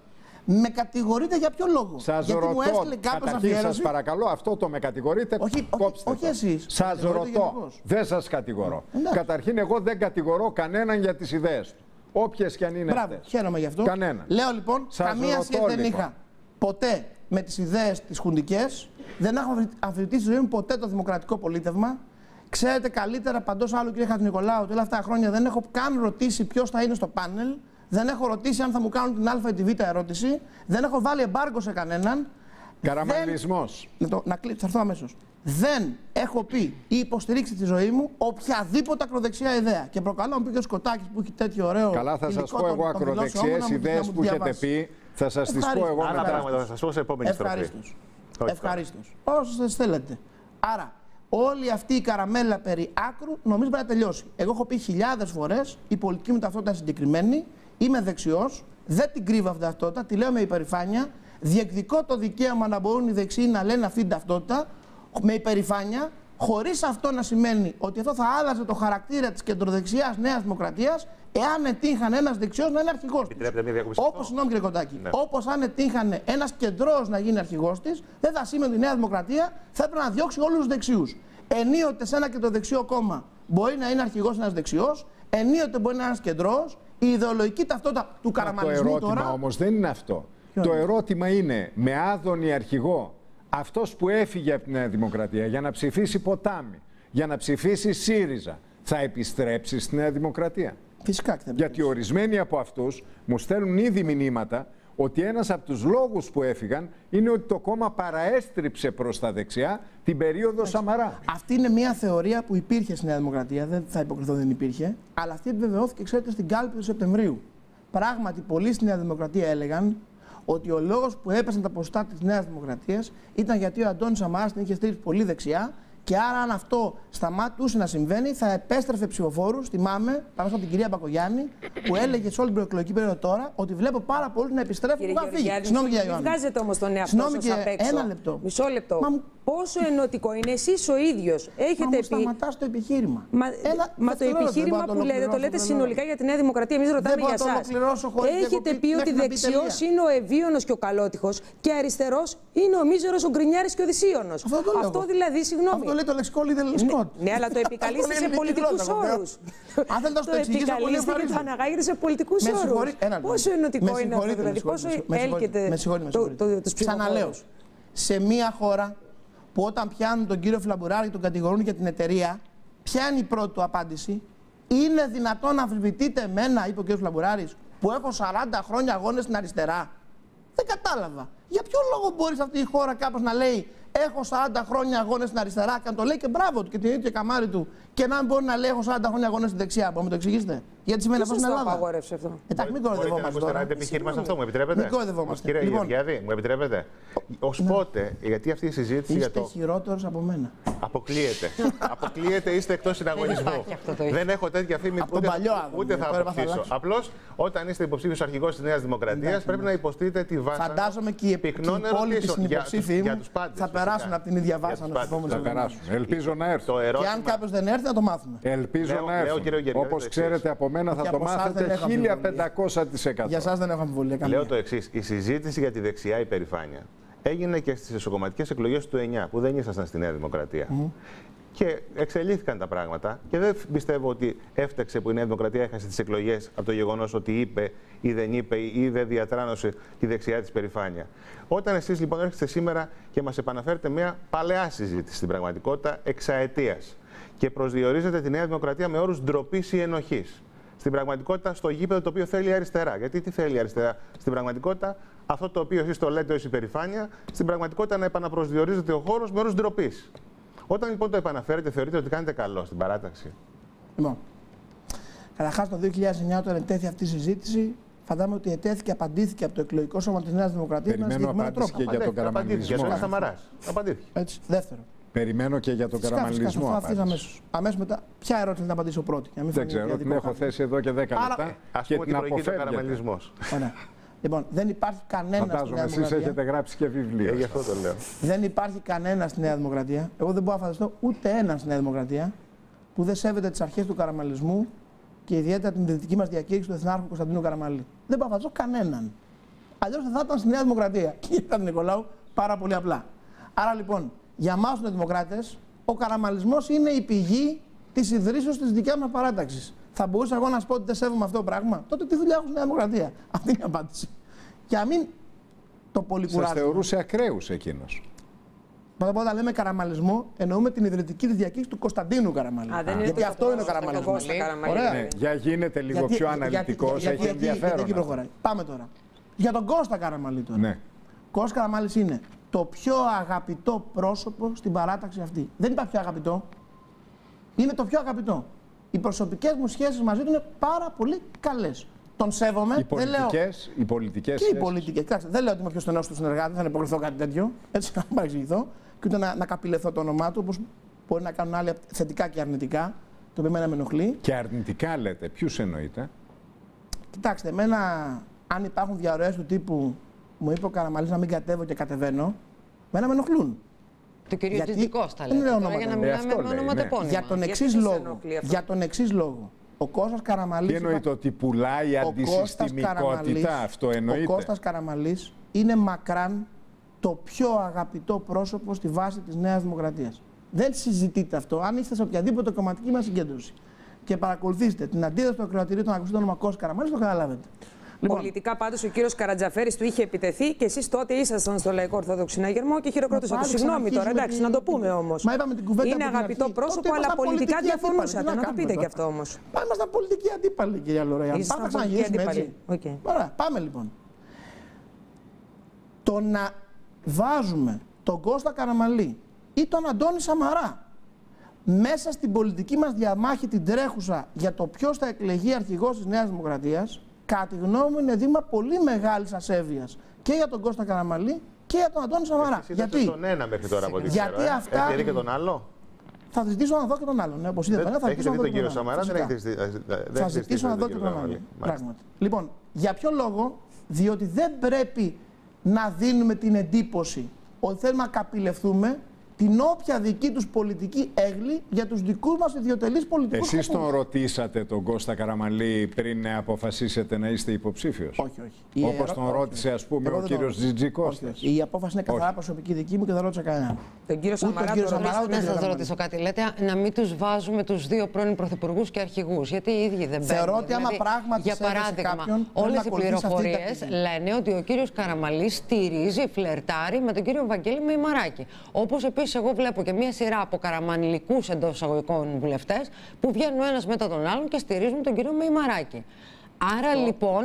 Με κατηγορείτε για ποιο λόγο? Γιατί μου έστειλε κάποιος αφιέρωση. Σας παρακαλώ, αυτό το με κατηγορείτε. Όχι εσείς. Σας ρωτώ. Δεν σας κατηγορώ. Καταρχήν, εγώ δεν κατηγορώ κανέναν για τις ιδέες του. Όποιες και αν είναι αυτές. Χαίρομαι γι' αυτό. Κανένα. Λέω λοιπόν, καμία σχέση δεν είχα ποτέ με τις ιδέες τις χουντικές. Δεν έχω αμφισβητήσει στη ζωή μου ποτέ το δημοκρατικό πολίτευμα. Ξέρετε καλύτερα παντός άλλου, κύριε Χατζηνικολάου, ότι όλα αυτά τα χρόνια δεν έχω καν ρωτήσει ποιος θα είναι στο πάνελ. Δεν έχω ρωτήσει αν θα μου κάνουν την Α ή τη Β ερώτηση. Δεν έχω βάλει εμπάργκο σε κανέναν. Καραμανλισμός. Θα έρθω αμέσως. Δεν έχω πει ή υποστηρίξει τη ζωή μου οποιαδήποτε ακροδεξιά ιδέα. Και προκαλώ μου πει και ο Σκοτάκης που έχει τέτοιο ωραίο. Καλά, θα σας πω εγώ ακροδεξιές ιδέες που έχετε πει. Θα σας τις πω εγώ. Άλλα πράγματα θα σας πω σε επόμενη στροφή. Ευχαρίστως. Όσες θέλετε. Άρα, όλη αυτή η καραμέλα περί άκρου νομίζω πρέπει να τελειώσει. Εγώ έχω πει χιλιάδες φορές η πολιτική μου ταυτότητα συγκεκριμένη. Είμαι δεξιός. Δεν την κρύβω αυτή την ταυτότητα. Τη λέω με υπερηφάνεια. Διεκδικώ το δικαίωμα να μπορούν οι δεξιοί να λένε αυτή την ταυτότητα με υπερηφάνεια, χωρίς αυτό να σημαίνει ότι αυτό θα άλλαζε το χαρακτήρα της κεντροδεξιάς Νέας Δημοκρατίας, εάν ετύχαν ένας δεξιός να είναι αρχηγός της. Όπως, συγγνώμη κύριε Κοντάκη, όπως αν ετύχαν ένας κεντρός να γίνει αρχηγός της, δεν θα σημαίνει ότι η Νέα Δημοκρατία θα έπρεπε να διώξει όλους τους δεξιούς. Ενίοτε σε ένα κεντροδεξιό κόμμα μπορεί να είναι αρχηγός ένας δεξιός, ενίοτε μπορεί να είναι ένας κεντρός. Η ιδεολογική ταυτότητα του καραμανλισμού τώρα. Το ερώτημα όμως δεν είναι αυτό. Το ερώτημα είναι με άδωνη αρχηγό αυτός που έφυγε από τη Νέα Δημοκρατία για να ψηφίσει Ποτάμι, για να ψηφίσει ΣΥΡΙΖΑ, θα επιστρέψει στη Νέα Δημοκρατία? Φυσικά και θα επιστρέψει. Γιατί ορισμένοι από αυτούς μου στέλνουν ήδη μηνύματα ότι ένας από τους λόγους που έφυγαν είναι ότι το κόμμα παραέστριψε προς τα δεξιά την περίοδο Σαμαρά. Αυτή είναι μια θεωρία που υπήρχε στη Νέα Δημοκρατία, δεν θα υποκριθώ δεν υπήρχε, αλλά αυτή επιβεβαιώθηκε, ξέρετε, στην κάλπη του Σεπτεμβρίου. Πράγματι, πολλοί στη Νέα Δημοκρατία έλεγαν ότι ο λόγος που έπεσαν τα ποσοστά της Νέας Δημοκρατίας ήταν γιατί ο Αντώνης Σαμαράς την είχε στηρίξει πολύ δεξιά και άρα αν αυτό σταμάτούσε να συμβαίνει θα επέστρεφε ψηφοφόρους. Θυμάμαι, πάνω από την κυρία Μπακογιάννη, που έλεγε σε όλη την προεκλογική περίοδο τώρα ότι βλέπω πάρα πολλούς να επιστρέφουν που είχαν φύγει. Συγγνώμη, κύριε Ιωάννη. Μην βγάζετε όμως τον εαυτό σας απ' έξω. Ένα λεπτό. Μισό λεπτό. Πόσο ενωτικό είναι εσείς ο ίδιος? Έχετε πει. Σταματάς το επιχείρημα. Μα το επιχείρημα που λέτε, το λέτε συνολικά για τη Νέα Δημοκρατία. Εμείς ρωτάμε για εσάς. Έχετε πει ότι δεξιός είναι ο Ευίωνος και ο Καλότυχος και αριστερός είναι ο Μίζερος, ο Γκρινιάρης και ο Δυσίωνος. Αυτό δηλαδή, συγγνώμη. Αυτό λέει το λεξικό Λίδελ Σκότ. Ναι, αλλά το επικαλείστε σε πολιτικούς όρους. Αν θέλετε να το εξηγήσω πολύ ευχαριστώ. Και το αναγάγετε σε πολιτικούς όρους. Πόσο ενωτικό είναι αυτό, δηλαδή, πόσο έλκεται τους ψηφοφόρους. Ξαναλέω, σε μια χώρα που όταν πιάνουν τον κύριο Φλαμπουράρη και τον κατηγορούν για την εταιρεία, ποια είναι η πρώτη του απάντηση? Είναι δυνατόν να αμφισβητείτε εμένα, είπε ο κύριος Φλαμπουράρης, που έχω 40 χρόνια αγώνες στην αριστερά? Δεν κατάλαβα. Για ποιο λόγο μπορεί σε αυτή η χώρα κάπως να λέει έχω 40 χρόνια αγώνες στην αριστερά και να το λέει και μπράβο του και την ίδια καμάρι του, και να μην μπορεί να λέει έχω 40 χρόνια αγώνες στην δεξιά? Μπορείτε να το εξηγήσετε? Γιατί σημαίνει αυτό στην Ελλάδα. Ποιος το απαγόρευσε αυτό? Εντάξει, μην κοροϊδευόμαστε τώρα. Μπορείτε να επιχείρημα σε αυτό, μου επιτρέπετε? Μην κοροϊδευόμαστε. Κύριε Γεωργιάδη, μου επιτρέπετε? Ως πότε, γιατί αυτή η συζήτηση για το. Είστε χειρότερος από μένα. Αποκλείεται. Αποκλείεται, είστε εκτός συναγωνισμού. Δεν έχω τέτοια φήμη ούτε θα αποκτήσω. Απλώς όταν είστε υποψήφιος αρχηγός της Νέας Δημοκρατίας πρέπει να υποστείτε τη βάση. Φαντάζομαι και οι υπόλοιποι συνυποψήφοι μου θα περάσουν από την ίδια βάση να θα περάσουν. Ελπίζω να έρθουν. Και αν κάποιος δεν έρθει, θα το μάθουμε. Ελπίζω να έρθουν. Όπως ξέρετε από μένα θα το μάθετε 1500%. Για εσάς δεν έχω αμφιβολία καμία. Λέω το εξής. Η συζήτηση για τη δεξιά υπερηφάνεια έγινε και στις εσωκομματικές εκλογές του 9, που δεν ήσασταν στη Νέα Δημοκρατία. Και εξελίχθηκαν τα πράγματα και δεν πιστεύω ότι έφταξε που η Νέα Δημοκρατία έχασε τις εκλογές από το γεγονός ότι είπε ή δεν είπε ή δεν διατράνωσε τη δεξιά της περηφάνεια. Όταν εσείς λοιπόν έρχεστε σήμερα και μας επαναφέρετε μια παλαιά συζήτηση στην πραγματικότητα εξαετίας και προσδιορίζετε τη Νέα Δημοκρατία με όρους ντροπής ή ενοχής, στην πραγματικότητα στο γήπεδο το οποίο θέλει η αριστερά. Γιατί τι θέλει η αριστερά? Στην πραγματικότητα αυτό το οποίο εσείς το λέτε ως υπερηφάνεια, στην πραγματικότητα να επαναπροσδιορίζεται ο χώρος με όρους ντροπής. Όταν λοιπόν το επαναφέρετε, θεωρείτε ότι κάνετε καλό στην παράταξη? Λοιπόν, καταρχάς το 2009 όταν ετέθη αυτή η συζήτηση, φαντάζομαι ότι ετέθη και απαντήθηκε από το εκλογικό σώμα της Νέας Δημοκρατίας με έναν συγκεκριμένο τρόπο. Και για τον καραμανλισμό. Για τον Σαμαράς. Απαντήθηκε. Έτσι. Δεύτερο. Περιμένω και για τον καραμανλισμό. Αμέσως μετά, ποια ερώτηση να απαντήσω πρώτη? Δεν ξέρω, την έχω θέσει εδώ και 10 λεπτά. Ας πούμε ότι προηγείται ο καραμανλισμός. Λοιπόν, δεν υπάρχει κανένα στη Νέα Δημοκρατία. Εσείς έχετε γράψει και βιβλίο. Γι' αυτό το λέω. Δεν υπάρχει κανένα στη Νέα Δημοκρατία. Εγώ δεν μπορώ να φανταστώ ούτε έναν στη Νέα Δημοκρατία που δεν σέβεται τις αρχές του καραμανλισμού και ιδιαίτερα την δυτική μας διακήρυξη του Εθνάρχου Κωνσταντίνου Καραμανλή. Δεν μπορώ να φανταστώ κανέναν. Αλλιώς δεν θα ήταν στη Νέα Δημοκρατία. Και για τον Νικολάου πάρα πολύ απλά. Άρα λοιπόν, για εμάς τους δημοκράτες, ο καραμαλισμός είναι η πηγή της ιδρύσεως της δικιάς μας παράταξης. Θα μπορούσα εγώ να σου πω ότι δεν σέβομαι αυτό το πράγμα. Τότε τι δουλειά έχω στη Νέα Δημοκρατία. Αυτή είναι η απάντηση. Και να μην το πολυκουράζουμε. Σας θεωρούσε ακραίους εκείνος. Πρώτα απ' όλα, λέμε καραμαλισμό, εννοούμε την ιδρυτική της διακήρυξη του Κωνσταντίνου Καραμαλή. Γιατί αυτό είναι ο καραμαλισμός. Ναι, για γίνετε λίγο πιο αναλυτικός, έχει ενδιαφέρον. Εκεί προχωράει. Πάμε τώρα. Για τον Κώστα Καραμαλή τώρα. Ναι. Κώστας Καραμαλής είναι το πιο αγαπητό πρόσωπο στην παράταξη αυτή. Δεν είπα πιο αγαπητό. Είναι το πιο αγαπητό. Οι προσωπικές μου σχέσεις μαζί του είναι πάρα πολύ καλές. Τον σέβομαι. Οι πολιτικές και οι πολιτικές. Κοιτάξτε, δεν λέω ότι είμαι ο πιο στενός του συνεργάτη, δεν υποκριθώ κάτι τέτοιο. Έτσι, να παρεξηγηθώ. Και ούτε να καπηλεθώ το όνομά του, όπως μπορεί να κάνουν άλλοι θετικά και αρνητικά. Το οποίο με ενοχλεί. Και αρνητικά λέτε, ποιους εννοείτε? Κοιτάξτε, εμένα, αν υπάρχουν διαρροές του τύπου μου είπε ο Καραμαλής να μην κατέβω και κατεβαίνω, εμένα με ενοχλούν. Το κύριο Τζιτζικώστα λέτε, για να μιλάμε με ονοματεπώνυμα. Για τον εξής λόγο. Ο Κώστας Καραμαλής. Τι εννοείται, ότι πουλάει αντισυστημικότητα, αυτό εννοείται? Ο Κώστας Καραμαλής είναι μακράν το πιο αγαπητό πρόσωπο στη βάση της Νέας Δημοκρατίας. Δεν συζητείτε αυτό. Αν είστε σε οποιαδήποτε κομματική μας συγκέντρωση και παρακολουθήσετε την αντίδραση του ακροατηρίου των ακουστών όνομα Κώστας Καραμαλής, το καταλάβετε. Λοιπόν. Πολιτικά πάντως ο κύριος Καρατζαφέρης του είχε επιτεθεί και εσείς τότε ήσασταν στο Λαϊκό Ορθόδοξο Συναγερμό και χειροκρότησατε. Συγγνώμη τώρα, εντάξει, να το πούμε όμως. Είναι αγαπητό πρόσωπο, αλλά πολιτικά διαφωνούσατε. Να το πείτε κι αυτό όμως. Πάμε, ήμασταν πολιτικοί αντίπαλοι, κυρία Λορέα. Πάμε να ξαναγυρίσουμε έτσι. Ωραία, πάμε λοιπόν. Το να βάζουμε τον Κώστα Καραμαλή ή τον Αντώνη Σαμαρά μέσα στην πολιτική μας διαμάχη την τρέχουσα για το ποιος θα εκλεγεί αρχηγός της Νέας Δημοκρατίας, κατά τη γνώμη μου είναι δείγμα πολύ μεγάλης ασέβειας και για τον Κώστα Καραμαλή και για τον Αντώνη Σαμαρά. Γιατί τον ένα μέχρι τώρα από ό,τι ξέρω. Έχετε δει και τον άλλο? Θα ζητήσω να δω και τον άλλο. Ναι, όπως είδατε, θα έχετε δει τον κύριο Σαμαρά, δεν έχετε δει. Θα ζητήσω να δω και τον άλλο. Πράγματι. Λοιπόν, για ποιο λόγο? Διότι δεν πρέπει να δίνουμε την εντύπωση ότι θέλουμε να καπηλευτούμε την όποια δική τους πολιτική έγκλη για τους δικούς μας ιδιωτελείς πολιτικούς σκοπούς. Εσείς τον ρωτήσατε τον Κώστα Καραμαλή πριν αποφασίσετε να είστε υποψήφιος? Όχι, όχι. Όπως τον ρώτησε, ας πούμε, ο κύριος Τζιτζικώστας? Η απόφαση είναι καθαρά προσωπική δική μου και δεν ρώτησα κανέναν. Τον κύριο Σαμαρά, να σας ρωτήσω κάτι. Λέτε να μην τους βάζουμε τους δύο πρώην πρωθυπουργούς και αρχηγούς. Γιατί οι ίδιοι δεν μπαίνουν. Θεωρώ ότι άμα πράγματι για παράδειγμα, όλες οι πληροφορίες λένε ότι ο κύριος Καραμαλής στηρίζει, φλερτάρει με τον κύριο Βαγγέλη Μεϊμαράκη. Όπως επίσης εγώ βλέπω και μία σειρά από καραμανλικούς εντός εισαγωγικών βουλευτές που βγαίνουν ο ένας μετά τον άλλον και στηρίζουν τον κύριο Μεϊμαράκη. Άρα λοιπόν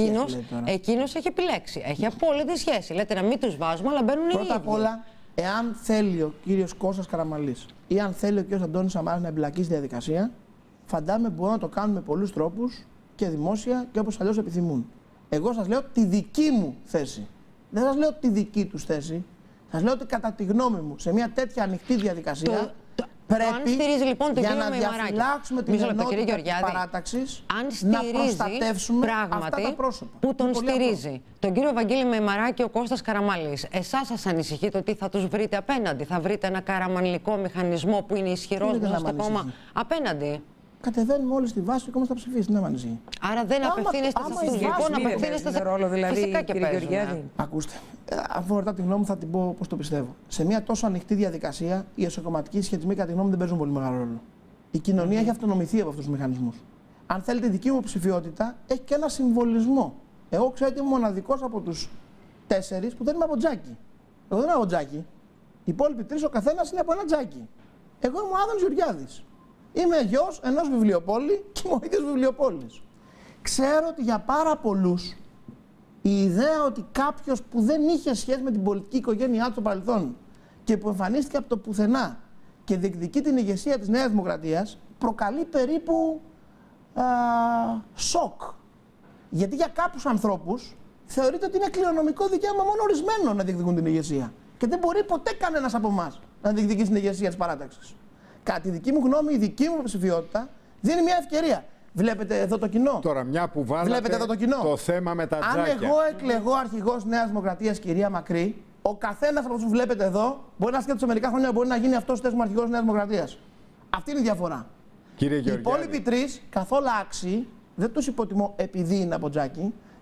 εκείνος έχει επιλέξει. Έχει απόλυτη σχέση. Λέτε να μην τους βάζουμε, αλλά μπαίνουν οι ίδιοι. Πρώτα απ' όλα, εάν θέλει ο κύριος Κώστας Καραμαλής ή αν θέλει ο κύριος Αντώνης Σαμάρας να εμπλακεί στη διαδικασία, φαντάμε μπορούμε να το κάνουμε με πολλούς τρόπους και δημόσια και όπως αλλιώς επιθυμούν. Εγώ σας λέω τη δική μου θέση. Δεν σας λέω τη δική τους θέση. Σας λέω ότι κατά τη γνώμη μου, σε μια τέτοια ανοιχτή διαδικασία, πρέπει λοιπόν, για να διαφυλάξουμε την ενότητα της παράταξης, να προστατεύσουμε αυτά τα πρόσωπα. Που τον στηρίζει. Τον κύριο Βαγγέλη Μεϊμαράκη, ο Κώστας Καραμαλής. Εσάς σας ανησυχεί το τι θα τους βρείτε απέναντι? Θα βρείτε ένα καραμανλικό μηχανισμό που είναι ισχυρός μέσα στο κόμμα απέναντι? Κατεβαίνουμε όλοι στη βάση και όμως θα ψηφίσει, δεν ανησυχεί. Άρα δεν απευθύνεστε σε αυτούς, λοιπόν, απευθύνεστε σε ρόλο, δηλαδή, φυσικά και παίζουν. Ακούστε, αφού ρωτάτε τη γνώμη μου θα την πω πώς το πιστεύω. Σε μια τόσο ανοιχτή διαδικασία, οι εσωκομματικοί σχετισμοί κατά τη γνώμη μου δεν παίζουν πολύ μεγάλο ρόλο. Η κοινωνία έχει αυτονομηθεί από αυτούς τους μηχανισμούς. Αν θέλετε, η δική μου ψηφιότητα έχει και ένα συμβολισμό. Εγώ ξέρετε είμαι μοναδικός από τους 4 που δεν είμαι από τζάκι. Εγώ δεν είμαι από τζάκι. Οι υπόλοιποι 3 ο καθένας είναι από ένα τζάκι. Εγώ είμαι ο Άδωνης Γεωργιάδης. Είμαι γιος ενός βιβλιοπόλη και είμαι ο ίδιος βιβλιοπόλης. Ξέρω ότι για πάρα πολλούς η ιδέα ότι κάποιος που δεν είχε σχέση με την πολιτική οικογένειά του στο παρελθόν και που εμφανίστηκε από το πουθενά και διεκδικεί την ηγεσία της Νέας Δημοκρατίας προκαλεί περίπου σοκ. Γιατί για κάποιους ανθρώπους θεωρείται ότι είναι κληρονομικό δικαίωμα μόνο ορισμένων να διεκδικούν την ηγεσία. Και δεν μπορεί ποτέ κανένας από εμάς να διεκδικήσει την ηγεσία της παράταξης. Κατά τη δική μου γνώμη, η δική μου ψηφιότητα δίνει μια ευκαιρία. Βλέπετε εδώ το κοινό. Τώρα, μια που βάλατε το θέμα με τα τζάκια. Αν εγώ εκλεγώ αρχηγός Νέας Δημοκρατίας, κυρία Μακρύ, ο καθένας από όσους βλέπετε εδώ μπορεί να σκέφτεται σε μερικά χρόνια μπορεί να γίνει αυτός ο αρχηγός Νέας Δημοκρατίας. Αυτή είναι η διαφορά. Κύριε οι υπόλοιποι 3, καθόλου άξιοι, δεν τους υποτιμώ επειδή είναι από τζάκι,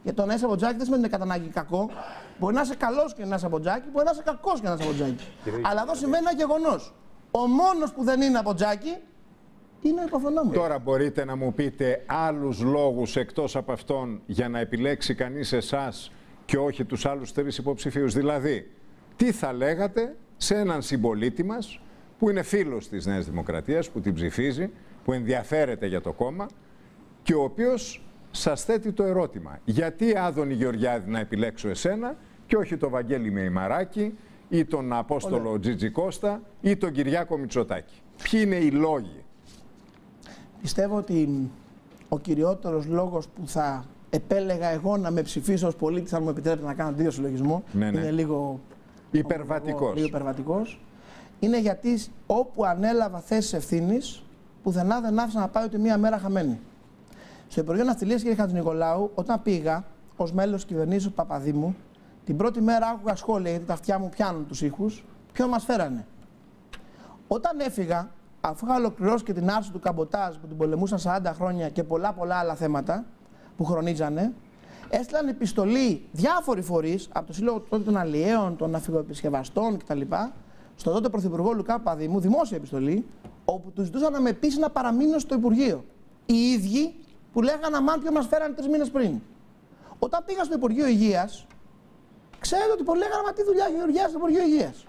Για το να είσαι Σαμποτζάκη δεν σημαίνει κατά ανάγκη κακό. Μπορεί να είσαι καλό και να είσαι Σαμποτζάκη, μπορεί να είσαι κακό και να είσαι Σαμποτζάκη. Αλλά εδώ σημαίνει ένα γεγονός. Ο μόνος που δεν είναι Σαμποτζάκη είναι ο υποφαινόμενος. Τώρα μπορείτε να μου πείτε άλλους λόγους εκτός από αυτόν για να επιλέξει κανείς εσάς και όχι τους άλλους 3 υποψηφίους. Δηλαδή, τι θα λέγατε σε έναν συμπολίτη μας που είναι φίλος της Νέας Δημοκρατίας, που την ψηφίζει, που ενδιαφέρεται για το κόμμα και ο οποίος σας θέτει το ερώτημα. Γιατί, Άδωνη Γεωργιάδη, να επιλέξω εσένα και όχι το Βαγγέλη Μεϊμαράκη ή τον Απόστολο Τζιτζι Κώστα ή τον Κυριάκο Μητσοτάκη? Ποιοι είναι οι λόγοι? Πιστεύω ότι ο κυριότερος λόγος που θα επέλεγα εγώ να με ψηφίσω ως πολίτης, αν μου επιτρέπετε να κάνω δύο συλλογισμό, είναι λίγο υπερβατικός, είναι γιατί όπου ανέλαβα θέσεις ευθύνης, πουθενά δεν άφησα να πάει ούτε μία μέρα χαμένη. Στο Υπουργείο Ναυτιλίας, κύριε Χατζηνικολάου, όταν πήγα ως μέλος της κυβερνήσεως Παπαδήμου, την πρώτη μέρα άκουγα σχόλια, γιατί τα αυτιά μου πιάνουν τους ήχους, ποιον μας φέρανε. Όταν έφυγα, αφού είχα ολοκληρώσει και την άρση του καμποτάζ που την πολεμούσαν 40 χρόνια και πολλά άλλα θέματα που χρονίζανε, έστειλαν επιστολή διάφοροι φορείς, από το Σύλλογο των Αλλιέων, των Ναυπηγοεπισκευαστών κτλ., στον τότε Πρωθυπουργό Λουκά Παπαδήμου, δημόσια επιστολή, όπου τους ζητούσαν να με πείσει να παραμείνω στο Υπουργείο. Οι ίδιοι που λέγανε αμάν ποιο μας φέρανε 3 μήνες πριν. Όταν πήγα στο Υπουργείο Υγείας, ξέρετε ότι πολλοί λέγανε μα τι δουλειά έχει ο Γεωργιάδης στο Υπουργείο Υγείας.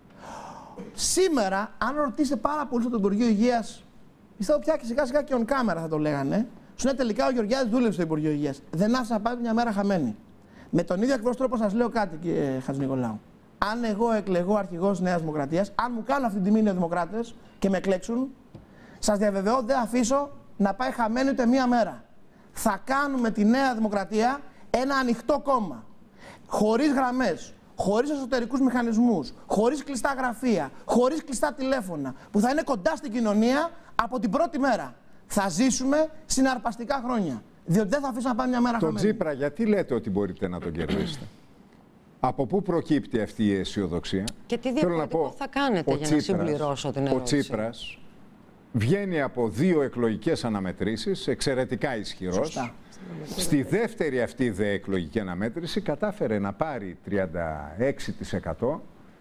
Σήμερα, αν ρωτήσετε πάρα πολύ στο Υπουργείο Υγείας, πιστεύω πια και σιγά σιγά και on camera θα το λέγανε, σου λέει τελικά ο Γεωργιάδης δούλευε στο Υπουργείο Υγείας. Δεν άφησα να πάει μια μέρα χαμένη. Με τον ίδιο ακριβώς τρόπο σας λέω κάτι, κύριε Χατζηνικολάου. Αν εγώ εκλεγώ αρχηγός Νέας Δημοκρατίας, αν μου κάνουν αυτή την τιμή οι Νεοδημοκράτες και με εκλέξουν, σας διαβεβαιώ δεν αφήσω να πάει χαμένη ούτε μία μέρα. Θα κάνουμε τη Νέα Δημοκρατία ένα ανοιχτό κόμμα. Χωρίς γραμμές, χωρίς εσωτερικούς μηχανισμούς, χωρίς κλειστά γραφεία, χωρίς κλειστά τηλέφωνα, που θα είναι κοντά στην κοινωνία από την πρώτη μέρα. Θα ζήσουμε συναρπαστικά χρόνια. Διότι δεν θα αφήσω να πάει μια μέρα χαμένη. Τον Τσίπρα, γιατί λέτε ότι μπορείτε να τον κερδίσετε? Από πού προκύπτει αυτή η αισιοδοξία? Και τι διαφορετικό θα κάνετε για να συμπληρώσω την ερώτηση? Ο Τσίπρας βγαίνει από 2 εκλογικές αναμετρήσεις, εξαιρετικά ισχυρός. Σωστά. Στη δεύτερη αυτή δε εκλογική αναμέτρηση κατάφερε να πάρει 36%,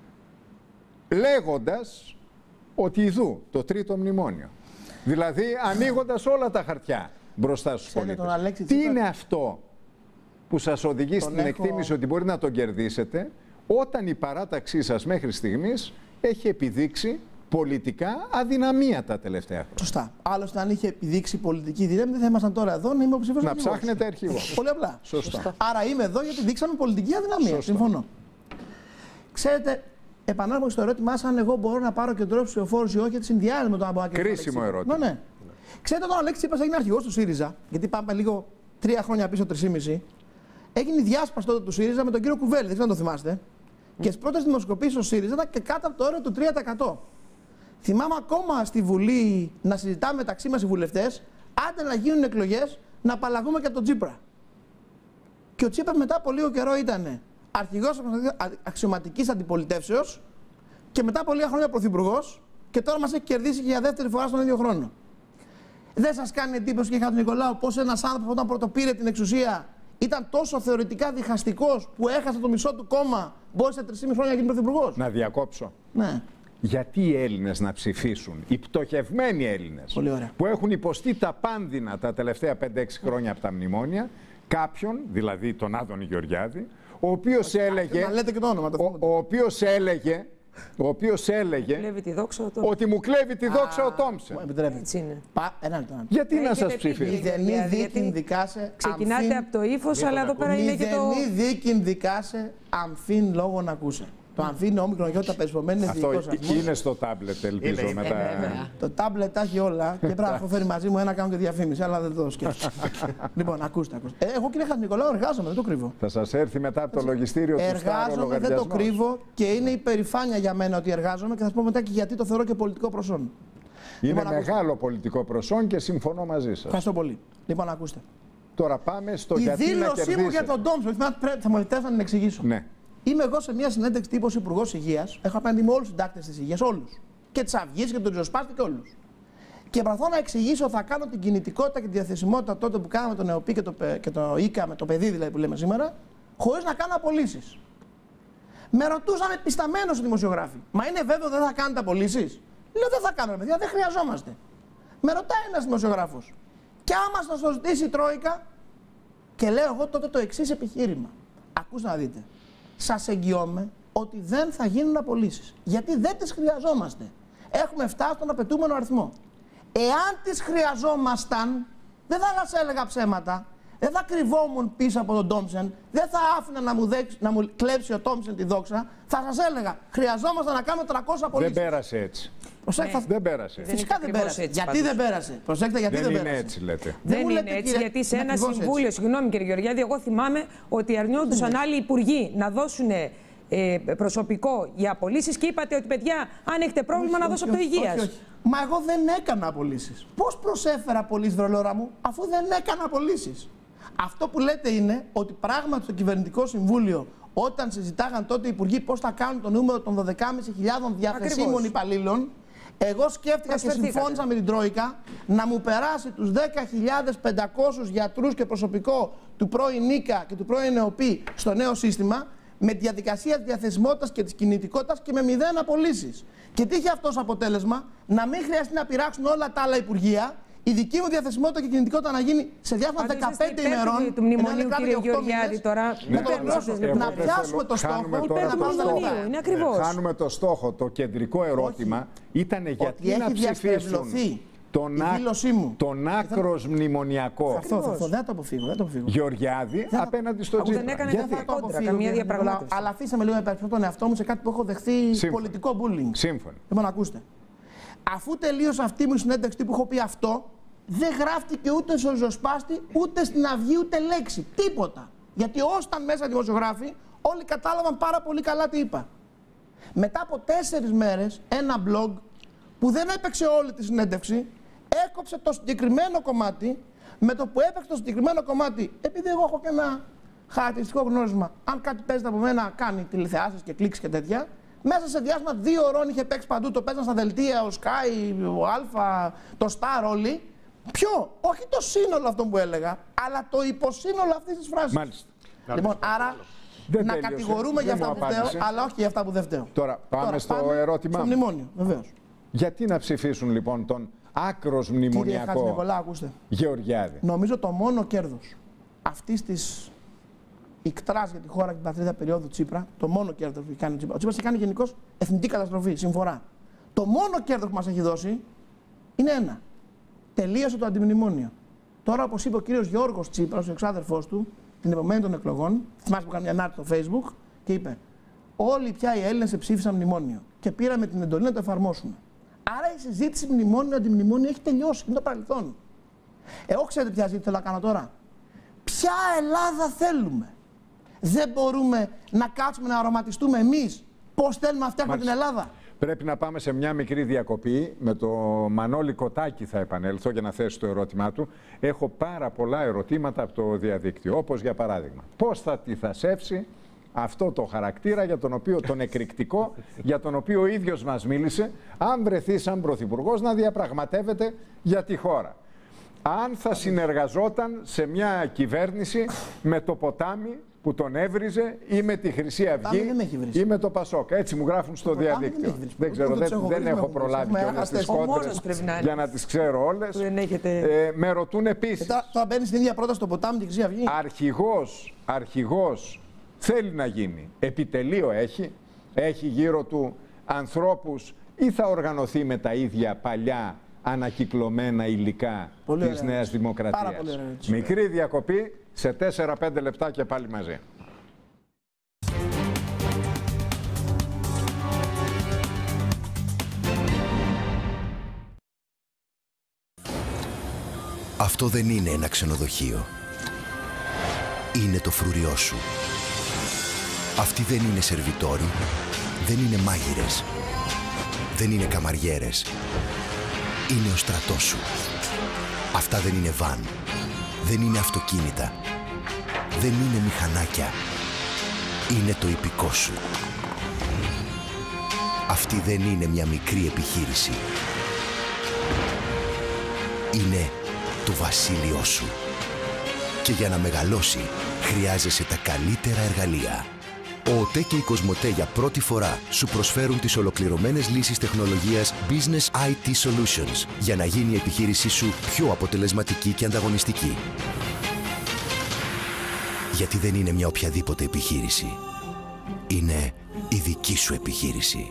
λέγοντας ότι ιδού το 3ο μνημόνιο. Δηλαδή ανοίγοντας όλα τα χαρτιά μπροστά στους πολίτες. Τι είναι αυτό που σας οδηγεί στην εκτίμηση ότι μπορεί να τον κερδίσετε, όταν η παράταξή σας μέχρι στιγμής έχει επιδείξει πολιτικά αδυναμία τα τελευταία χρόνια? Σωστά. Άλλωστε, αν είχε επιδείξει πολιτική δύναμη, δεν θα ήμασταν τώρα εδώ να είμαι υποψήφιος. Να ψάχνετε αρχηγό. Πολύ απλά. Σωστά. Άρα είμαι εδώ γιατί δείξαμε πολιτική αδυναμία. Σωστά. Συμφωνώ. Ξέρετε, επανέρχομαι στο ερώτημά σας, αν εγώ μπορώ να πάρω κεντρό ψηφοφόρου ή όχι, γιατί συνδυάζει με τον Αμπουάκη. Κρίσιμο ερώτημα. Ναι. Ξέρετε, όταν ο Αλέξης Τσίπρας έγινε αρχηγός του ΣΥΡΙΖΑ, γιατί πάμε λίγο 3 χρόνια πίσω, 3,5, έγινε η διάσπαση τότε του ΣΥΡΙΖΑ με τον κύριο Κουβέλη, δεν ξέρω αν το θυμάστε. Και στις πρώτες δημοσκοπήσεις ο ΣΥΡΙΖΑ ήταν και κάτω από το όριο του 3%. Θυμάμαι ακόμα στη Βουλή να συζητάμε μεταξύ μας οι βουλευτές, άντε να γίνουν εκλογές, να απαλλαγούμε και από τον Τσίπρα. Και ο Τσίπρας μετά από λίγο καιρό ήταν αρχηγός αξιωματικής αντιπολιτεύσεως και μετά από λίγα χρόνια πρωθυπουργός και τώρα μας έχει κερδίσει και για δεύτερη φορά στον ίδιο χρόνο. Δεν σας κάνει εντύπωση, κύριε Χατζηνικολάου, πως ένας άνθρωπος όταν πρωτοπήρε την εξουσία ήταν τόσο θεωρητικά διχαστικός που έχασε το μισό του κόμμα, μπόρεσε 3,5 χρόνια να γίνει πρωθυπουργός? Να διακόψω. Ναι. Γιατί οι Έλληνες να ψηφίσουν, οι πτωχευμένοι Έλληνες, που έχουν υποστεί τα πάνδυνα τα τελευταία 5-6 χρόνια από τα μνημόνια, κάποιον, δηλαδή τον Άδωνη Γεωργιάδη, ο οποίος έλεγε, ότι μου κλέβει τη δόξα ο Τόμψεν. Έτσι είναι. Γιατί να σας ψηφίσει? Μηδενή δίκη δικάσε. Ξεκινάτε από το ύφος, αλλά εδώ πέρα είναι και το. Μηδενή δίκη δικάσε, αμφίν λόγο να ακούσε. Το αμφίν όμικρον γιώτα περισπομένη είναι δικό σας. Αυτό είναι στο τάμπλετ, ελπίζω μετά. Το τάμπλετ τα έχει όλα και πρέπει να έχω φέρει μαζί μου ένα, κάνω και διαφήμιση, αλλά δεν το σκέφτομαι. Λοιπόν, ακούστε. Εγώ, κύριε Χατζηνικολάου, εργάζομαι, δεν το κρύβω. Θα σας έρθει μετά από το λογιστήριο του εργάζομαι, δεν το κρύβω και είναι υπερηφάνεια για μένα ότι εργάζομαι και θα σας πω μετά και γιατί το θεωρώ και πολιτικό προσόν. Είναι μεγάλο πολιτικό προσόν και συμφωνώ μαζί σας. Ευχαριστώ πολύ. Λοιπόν, ακούστε. Τώρα πάμε στο γιατί να κερδίσετε. Η δήλωσή μου για τον Τόμψεν, θα μου επιτρέψετε να την εξηγήσω. Ναι. Είμαι εγώ σε μια συνέντευξη τύπου ως Υπουργός Υγείας. Έχω απέναντι με όλους τους συντάκτες της υγείας, όλους. Και της Αυγής και τον Ριζοσπάστη και όλους. Και προσπαθώ να εξηγήσω, θα κάνω την κινητικότητα και τη διαθεσιμότητα τότε που κάναμε τον ΕΟΠΗ και το ΙΚΑ, με το παιδί δηλαδή που λέμε σήμερα, χωρίς να κάνω απολύσεις. Με ρωτούσαν επισταμένος οι δημοσιογράφοι. Μα είναι βέβαιο δεν θα κάνετε απολύσεις? Λέω δεν θα κάνουμε, παιδιά, δεν χρειαζόμαστε. Με ρωτάει ένας δημοσιογράφος. Και άμα σας το ζητήσει η Τρόικα, και λέω εγώ τότε το εξής επιχείρημα. Ακούστε να δείτε. Σας εγγυώμαι ότι δεν θα γίνουν απολύσεις. Γιατί δεν τις χρειαζόμαστε. Έχουμε φτάσει στον απαιτούμενο αριθμό. Εάν τις χρειαζόμασταν, δεν θα σας έλεγα ψέματα. Δεν θα κρυβόμουν πίσω από τον Τόμψεν, δεν θα άφηνα να μου κλέψει ο Τόμψεν τη δόξα. Θα σας έλεγα, χρειαζόμαστε να κάνουμε 300 απολύσεις. Δεν πέρασε έτσι. Δεν πέρασε. Φυσικά δεν πέρασε. Έτσι, γιατί δεν πέρασε? Προσέξτε, γιατί δεν πέρασε. Είναι έτσι, λέτε. Δεν είναι έτσι, γιατί σε ένα συμβούλιο, συγγνώμη κύριε Γεωργιάδη, εγώ θυμάμαι ότι αρνιόντουσαν άλλοι υπουργοί να δώσουν προσωπικό για απολύσεις και είπατε ότι παιδιά, αν έχετε πρόβλημα να δώσω από το υγείας. Μα εγώ δεν έκανα απολύσεις. Πώς προσέφερα απολύσεις, βρελόρα μου, αφού δεν έκανα απολύσεις? Αυτό που λέτε είναι ότι πράγματι στο Κυβερνητικό Συμβούλιο, όταν συζητάγαν τότε οι υπουργοί πώς θα κάνουν το νούμερο των 12.500 διαθεσίμων υπαλλήλων, εγώ σκέφτηκα και συμφώνησα με την Τρόικα να μου περάσει τους 10.500 γιατρούς και προσωπικό του πρώην ΙΚΑ και του πρώην ΕΟΠΗ στο νέο σύστημα, με τη διαδικασία της διαθεσιμότητας και της κινητικότητας και με 0 απολύσεις. Και τι είχε αυτό ως αποτέλεσμα? Να μην χρειαστεί να πειράξουν όλα τα άλλα υπουργεία, η δική μου διαθεσιμότητα και κινητικότητα να γίνει σε διάστημα 15 ημερών. Του μνημονίου, κύριε Γεωργιάδη, τώρα. Να πιάσουμε το στόχο. Είναι ακριβώς. Χάνουμε το στόχο. Το κεντρικό ερώτημα ήταν γιατί να ψηφίσουν τον άκρος μνημονιακό δεν το αποφύγω. Γεωργιάδη απέναντι στο Τσίπρα. Δεν έκανε καμία διαπραγμάτευση. Αλλά αφήσαμε λίγο να υπερψηφίσω τον εαυτό μου σε κάτι που έχω δεχθεί πολιτικό bullying. Σύμφωνοι. Λοιπόν, ακούστε. Αφού τελείωσε αυτή μου η συνέντευξη που έχω πει αυτό, δεν γράφτηκε ούτε στο ριζοσπάστη, ούτε στην Αυγή, ούτε λέξη. Τίποτα. Γιατί όσταν μέσα δημοσιογράφοι, όλοι κατάλαβαν πάρα πολύ καλά τι είπα. Μετά από 4 μέρες, ένα blog που δεν έπαιξε όλη τη συνέντευξη, έκοψε το συγκεκριμένο κομμάτι. Με το που έπαιξε το συγκεκριμένο κομμάτι, επειδή εγώ έχω και ένα χαρακτηριστικό γνώρισμα, αν κάτι παίζεται από μένα, κάνει τηλεθεάσεις και κλικς και τέτοια. Μέσα σε διάστημα 2 ώρων είχε παίξει παντού. Το παίζαν στα δελτία, ο Sky, ο Alpha, το Star όλοι. Ποιο? Όχι το σύνολο αυτό που έλεγα, αλλά το υποσύνολο αυτής της φράσης. Μάλιστα. Λοιπόν, άρα να κατηγορούμε για αυτά που φταίω, αλλά όχι για αυτά που δεν φταίω. Τώρα πάμε στο ερώτημά μου. Στο μνημόνιο, βεβαίως. Γιατί να ψηφίσουν λοιπόν τον άκρος μνημονιακό Γεωργιάδη? Νομίζω το μόνο κέρδος αυτής της ικτράς για τη χώρα και την πατρίδα περίοδου Τσίπρα, το μόνο κέρδος που έχει κάνει ο Τσίπρα. Ο Τσίπρας έχει κάνει γενικώς εθνική καταστροφή, συμφορά. Το μόνο κέρδος που μας έχει δώσει είναι ένα. Τελείωσε το αντιμνημόνιο. Τώρα, όπως είπε ο κύριος Γιώργος Τσίπρας, ο εξάδερφός του, την επομένη των εκλογών, θυμάσαι που έκανε μια ανάρτηση στο Facebook και είπε: όλοι πια οι Έλληνες ψήφισαν μνημόνιο και πήραμε την εντολή να το εφαρμόσουμε. Άρα η συζήτηση μνημόνιο-αντιμνημόνιο έχει τελειώσει. Είναι το παρελθόν. Εγώ ξέρετε ποια συζήτηση θέλω να κάνω τώρα? Ποια Ελλάδα θέλουμε? Δεν μπορούμε να κάτσουμε να αρωματιστούμε εμείς πώς θέλουμε να φτιάχνουμε την Ελλάδα? Πρέπει να πάμε σε μια μικρή διακοπή. Με το Μανώλη Κοτάκη θα επανέλθω για να θέσω το ερώτημά του. Έχω πάρα πολλά ερωτήματα από το διαδίκτυο. Όπως για παράδειγμα, πώς θα τη θασεύσει αυτό το χαρακτήρα για τον οποίο, τον εκρηκτικό, για τον οποίο ο ίδιος μας μίλησε, αν βρεθεί σαν πρωθυπουργός να διαπραγματεύεται για τη χώρα. Αν θα συνεργαζόταν σε μια κυβέρνηση με το ποτάμι που τον έβριζε ή με τη Χρυσή Αυγή ή με το Πασόκ. Έτσι μου γράφουν στο διαδίκτυο. Δεν ξέρω, δεν έχω προλάβει και όλες τις κόντρες για να τις ξέρω όλες. Με ρωτούν επίσης. Τώρα μπαίνει στην ίδια πρόταση το ποτάμι και τη Χρυσή Αυγή. Αρχηγός θέλει να γίνει. Επιτελείο έχει γύρω του ανθρώπους ή θα οργανωθεί με τα ίδια παλιά ανακυκλωμένα υλικά της Νέας Δημοκρατίας? Μικρή διακοπή, σε 4-5 λεπτά και πάλι μαζί. Αυτό δεν είναι ένα ξενοδοχείο. Είναι το φρουριό σου. Αυτοί δεν είναι σερβιτόροι, δεν είναι μάγειρες, δεν είναι καμαριέρες. Είναι ο στρατός σου. Αυτά δεν είναι βαν, δεν είναι αυτοκίνητα, δεν είναι μηχανάκια. Είναι το ιππικό σου. Αυτή δεν είναι μια μικρή επιχείρηση. είναι το βασίλειό σου. Και για να μεγαλώσει, χρειάζεσαι τα καλύτερα εργαλεία. Ο ΟΤΕ και η Κοσμοτέ για πρώτη φορά σου προσφέρουν τις ολοκληρωμένες λύσεις τεχνολογίας Business IT Solutions για να γίνει η επιχείρησή σου πιο αποτελεσματική και ανταγωνιστική. Γιατί δεν είναι μια οποιαδήποτε επιχείρηση. Είναι η δική σου επιχείρηση.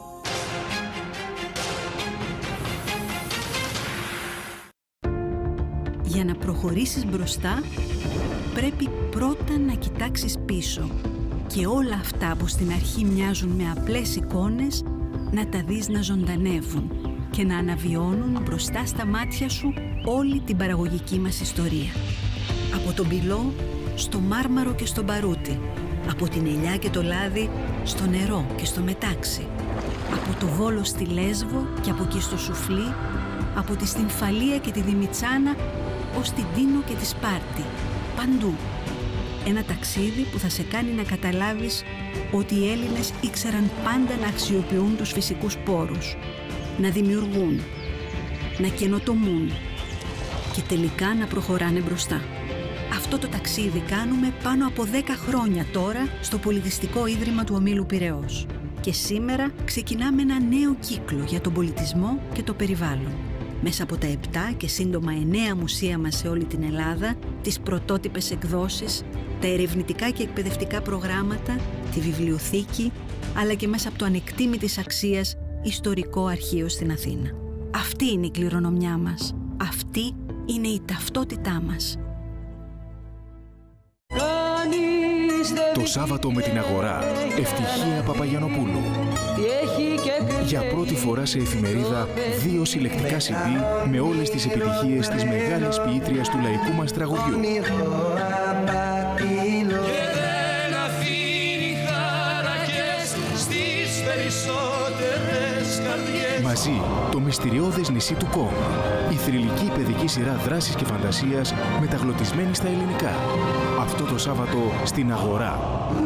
Για να προχωρήσεις μπροστά, πρέπει πρώτα να κοιτάξεις πίσω και όλα αυτά που στην αρχή μοιάζουν με απλές εικόνες να τα δεις να ζωντανεύουν και να αναβιώνουν μπροστά στα μάτια σου όλη την παραγωγική μας ιστορία. Από τον πυλό στο μάρμαρο και στο μπαρούτι, από την ελιά και το λάδι στο νερό και στο μετάξι, από το Βόλο στη Λέσβο και από εκεί στο Σουφλί, από τη Στυμφαλία και τη Δημητσάνα ως την Τίνο και τη Σπάρτη, παντού. Ένα ταξίδι που θα σε κάνει να καταλάβεις ότι οι Έλληνες ήξεραν πάντα να αξιοποιούν τους φυσικούς πόρους, να δημιουργούν, να καινοτομούν και τελικά να προχωράνε μπροστά. Αυτό το ταξίδι κάνουμε πάνω από 10 χρόνια τώρα στο Πολιτιστικό Ίδρυμα του Ομίλου Πειραιώς. Και σήμερα ξεκινάμε ένα νέο κύκλο για τον πολιτισμό και το περιβάλλον. Μέσα από τα 7 και σύντομα 9 μουσεία μας σε όλη την Ελλάδα, τις πρωτότυπες εκδόσεις, τα ερευνητικά και εκπαιδευτικά προγράμματα, τη βιβλιοθήκη, αλλά και μέσα από το ανεκτήμητης αξίας ιστορικό αρχείο στην Αθήνα. Αυτή είναι η κληρονομιά μας. Αυτή είναι η ταυτότητά μας. Το Σάββατο με την Αγορά, Ευτυχία Παπαγιανοπούλου. Για πρώτη φορά σε εφημερίδα 2 συλλεκτικά CD με όλες τις επιτυχίες της μεγάλης ποιήτριας του λαϊκού μας τραγουδιού. Μαζί, το μυστηριώδες νησί του Κόγκ. Η θρυλική παιδική σειρά δράσης και φαντασίας μεταγλωτισμένη στα ελληνικά. Αυτό το Σάββατο στην Αγορά.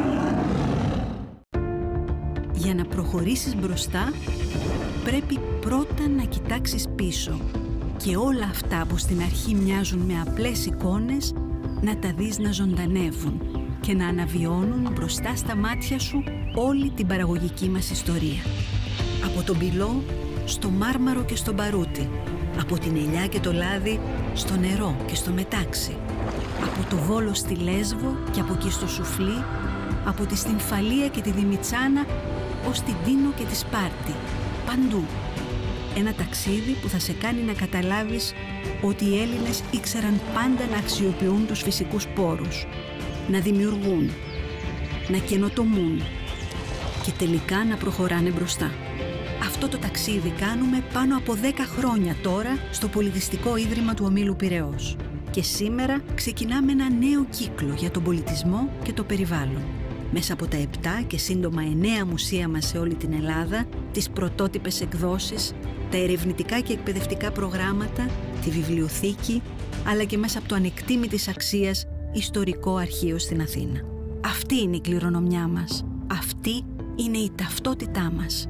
Για να προχωρήσεις μπροστά, πρέπει πρώτα να κοιτάξεις πίσω και όλα αυτά που στην αρχή μοιάζουν με απλές εικόνες να τα δεις να ζωντανεύουν και να αναβιώνουν μπροστά στα μάτια σου όλη την παραγωγική μας ιστορία. Από τον πυλό στο μάρμαρο και στο μπαρούτι, από την ελιά και το λάδι στο νερό και στο μετάξι, από το Βόλο στη Λέσβο και από εκεί στο Σουφλί, από τη Στυμφαλία και τη Δημητσάνα ως την Τίνο και τη Σπάρτη, παντού. Ένα ταξίδι που θα σε κάνει να καταλάβεις ότι οι Έλληνες ήξεραν πάντα να αξιοποιούν τους φυσικούς πόρους, να δημιουργούν, να καινοτομούν και τελικά να προχωράνε μπροστά. Αυτό το ταξίδι κάνουμε πάνω από 10 χρόνια τώρα στο Πολιτιστικό Ίδρυμα του Ομίλου Πειραιώς. Και σήμερα ξεκινάμε ένα νέο κύκλο για τον πολιτισμό και το περιβάλλον. Μέσα από τα 7 και σύντομα 9 μουσεία μας σε όλη την Ελλάδα, τις πρωτότυπες εκδόσεις, τα ερευνητικά και εκπαιδευτικά προγράμματα, τη βιβλιοθήκη, αλλά και μέσα από το ανεκτήμητης αξίας ιστορικό αρχείο στην Αθήνα. Αυτή είναι η κληρονομιά μας. Αυτή είναι η ταυτότητά μας.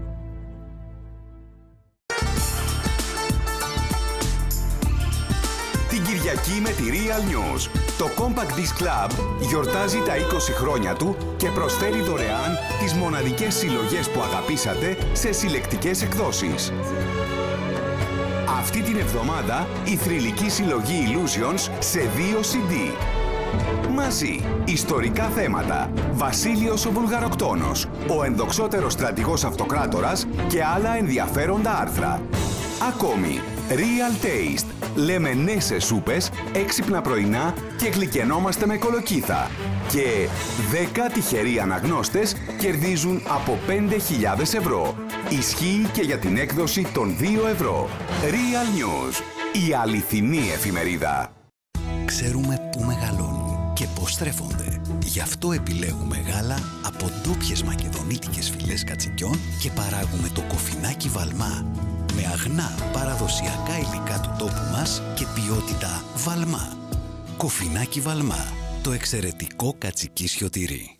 Την Κυριακή με τη Real News. Το Compact Disc Club γιορτάζει τα 20 χρόνια του και προσφέρει δωρεάν τις μοναδικές συλλογές που αγαπήσατε σε συλλεκτικές εκδόσεις. Αυτή την εβδομάδα η θρυλική συλλογή Illusions σε 2 CD. Μαζί, ιστορικά θέματα, Βασίλειος ο Βουλγαροκτόνος, ο ενδοξότερος στρατηγός αυτοκράτορας και άλλα ενδιαφέροντα άρθρα. Ακόμη, Real Taste. Λέμε ναι σε σούπες, έξυπνα πρωινά και γλυκαινόμαστε με κολοκύθα. Και 10 τυχεροί αναγνώστες κερδίζουν από 5.000 ευρώ. Ισχύει και για την έκδοση των 2 ευρώ. Real News. Η αληθινή εφημερίδα. Ξέρουμε πού μεγαλώνουν και πώς στρέφονται. Γι' αυτό επιλέγουμε γάλα από ντόπιες μακεδονίτικες φυλές κατσικιών και παράγουμε το κοφινάκι Βαλμά. Με αγνά παραδοσιακά υλικά του τόπου μας και ποιότητα Βαλμά. Κοφινάκι Βαλμά, το εξαιρετικό κατσικίσιο τυρί.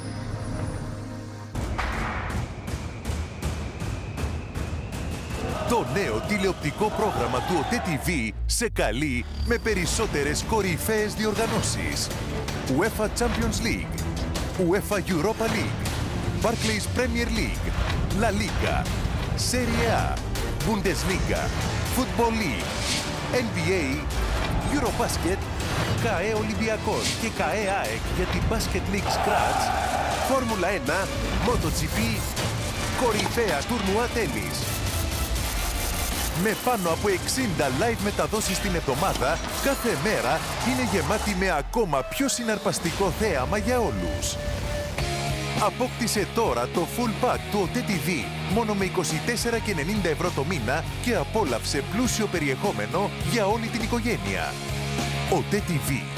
Το Το νέο τηλεοπτικό πρόγραμμα του ΟΤΕ TV σε καλεί με περισσότερες κορυφαίες διοργανώσεις. UEFA Champions League, UEFA Europa League, Barclays Premier League, La Liga, Serie A, Bundesliga, Football League, NBA, Eurobasket, ΚΑΕ Ολυμπιακός και ΚΑΕ ΑΕΚ για την Basket League Scratch, Φόρμουλα 1, MotoGP, κορυφαία τουρνουά τένις. Με πάνω από 60 live μεταδόσεις την εβδομάδα, κάθε μέρα είναι γεμάτη με ακόμα πιο συναρπαστικό θέαμα για όλους. Απόκτησε τώρα το full pack του ΟΤΕ TV μόνο με 24,90 ευρώ το μήνα και απόλαυσε πλούσιο περιεχόμενο για όλη την οικογένεια. ΟΤΕ TV.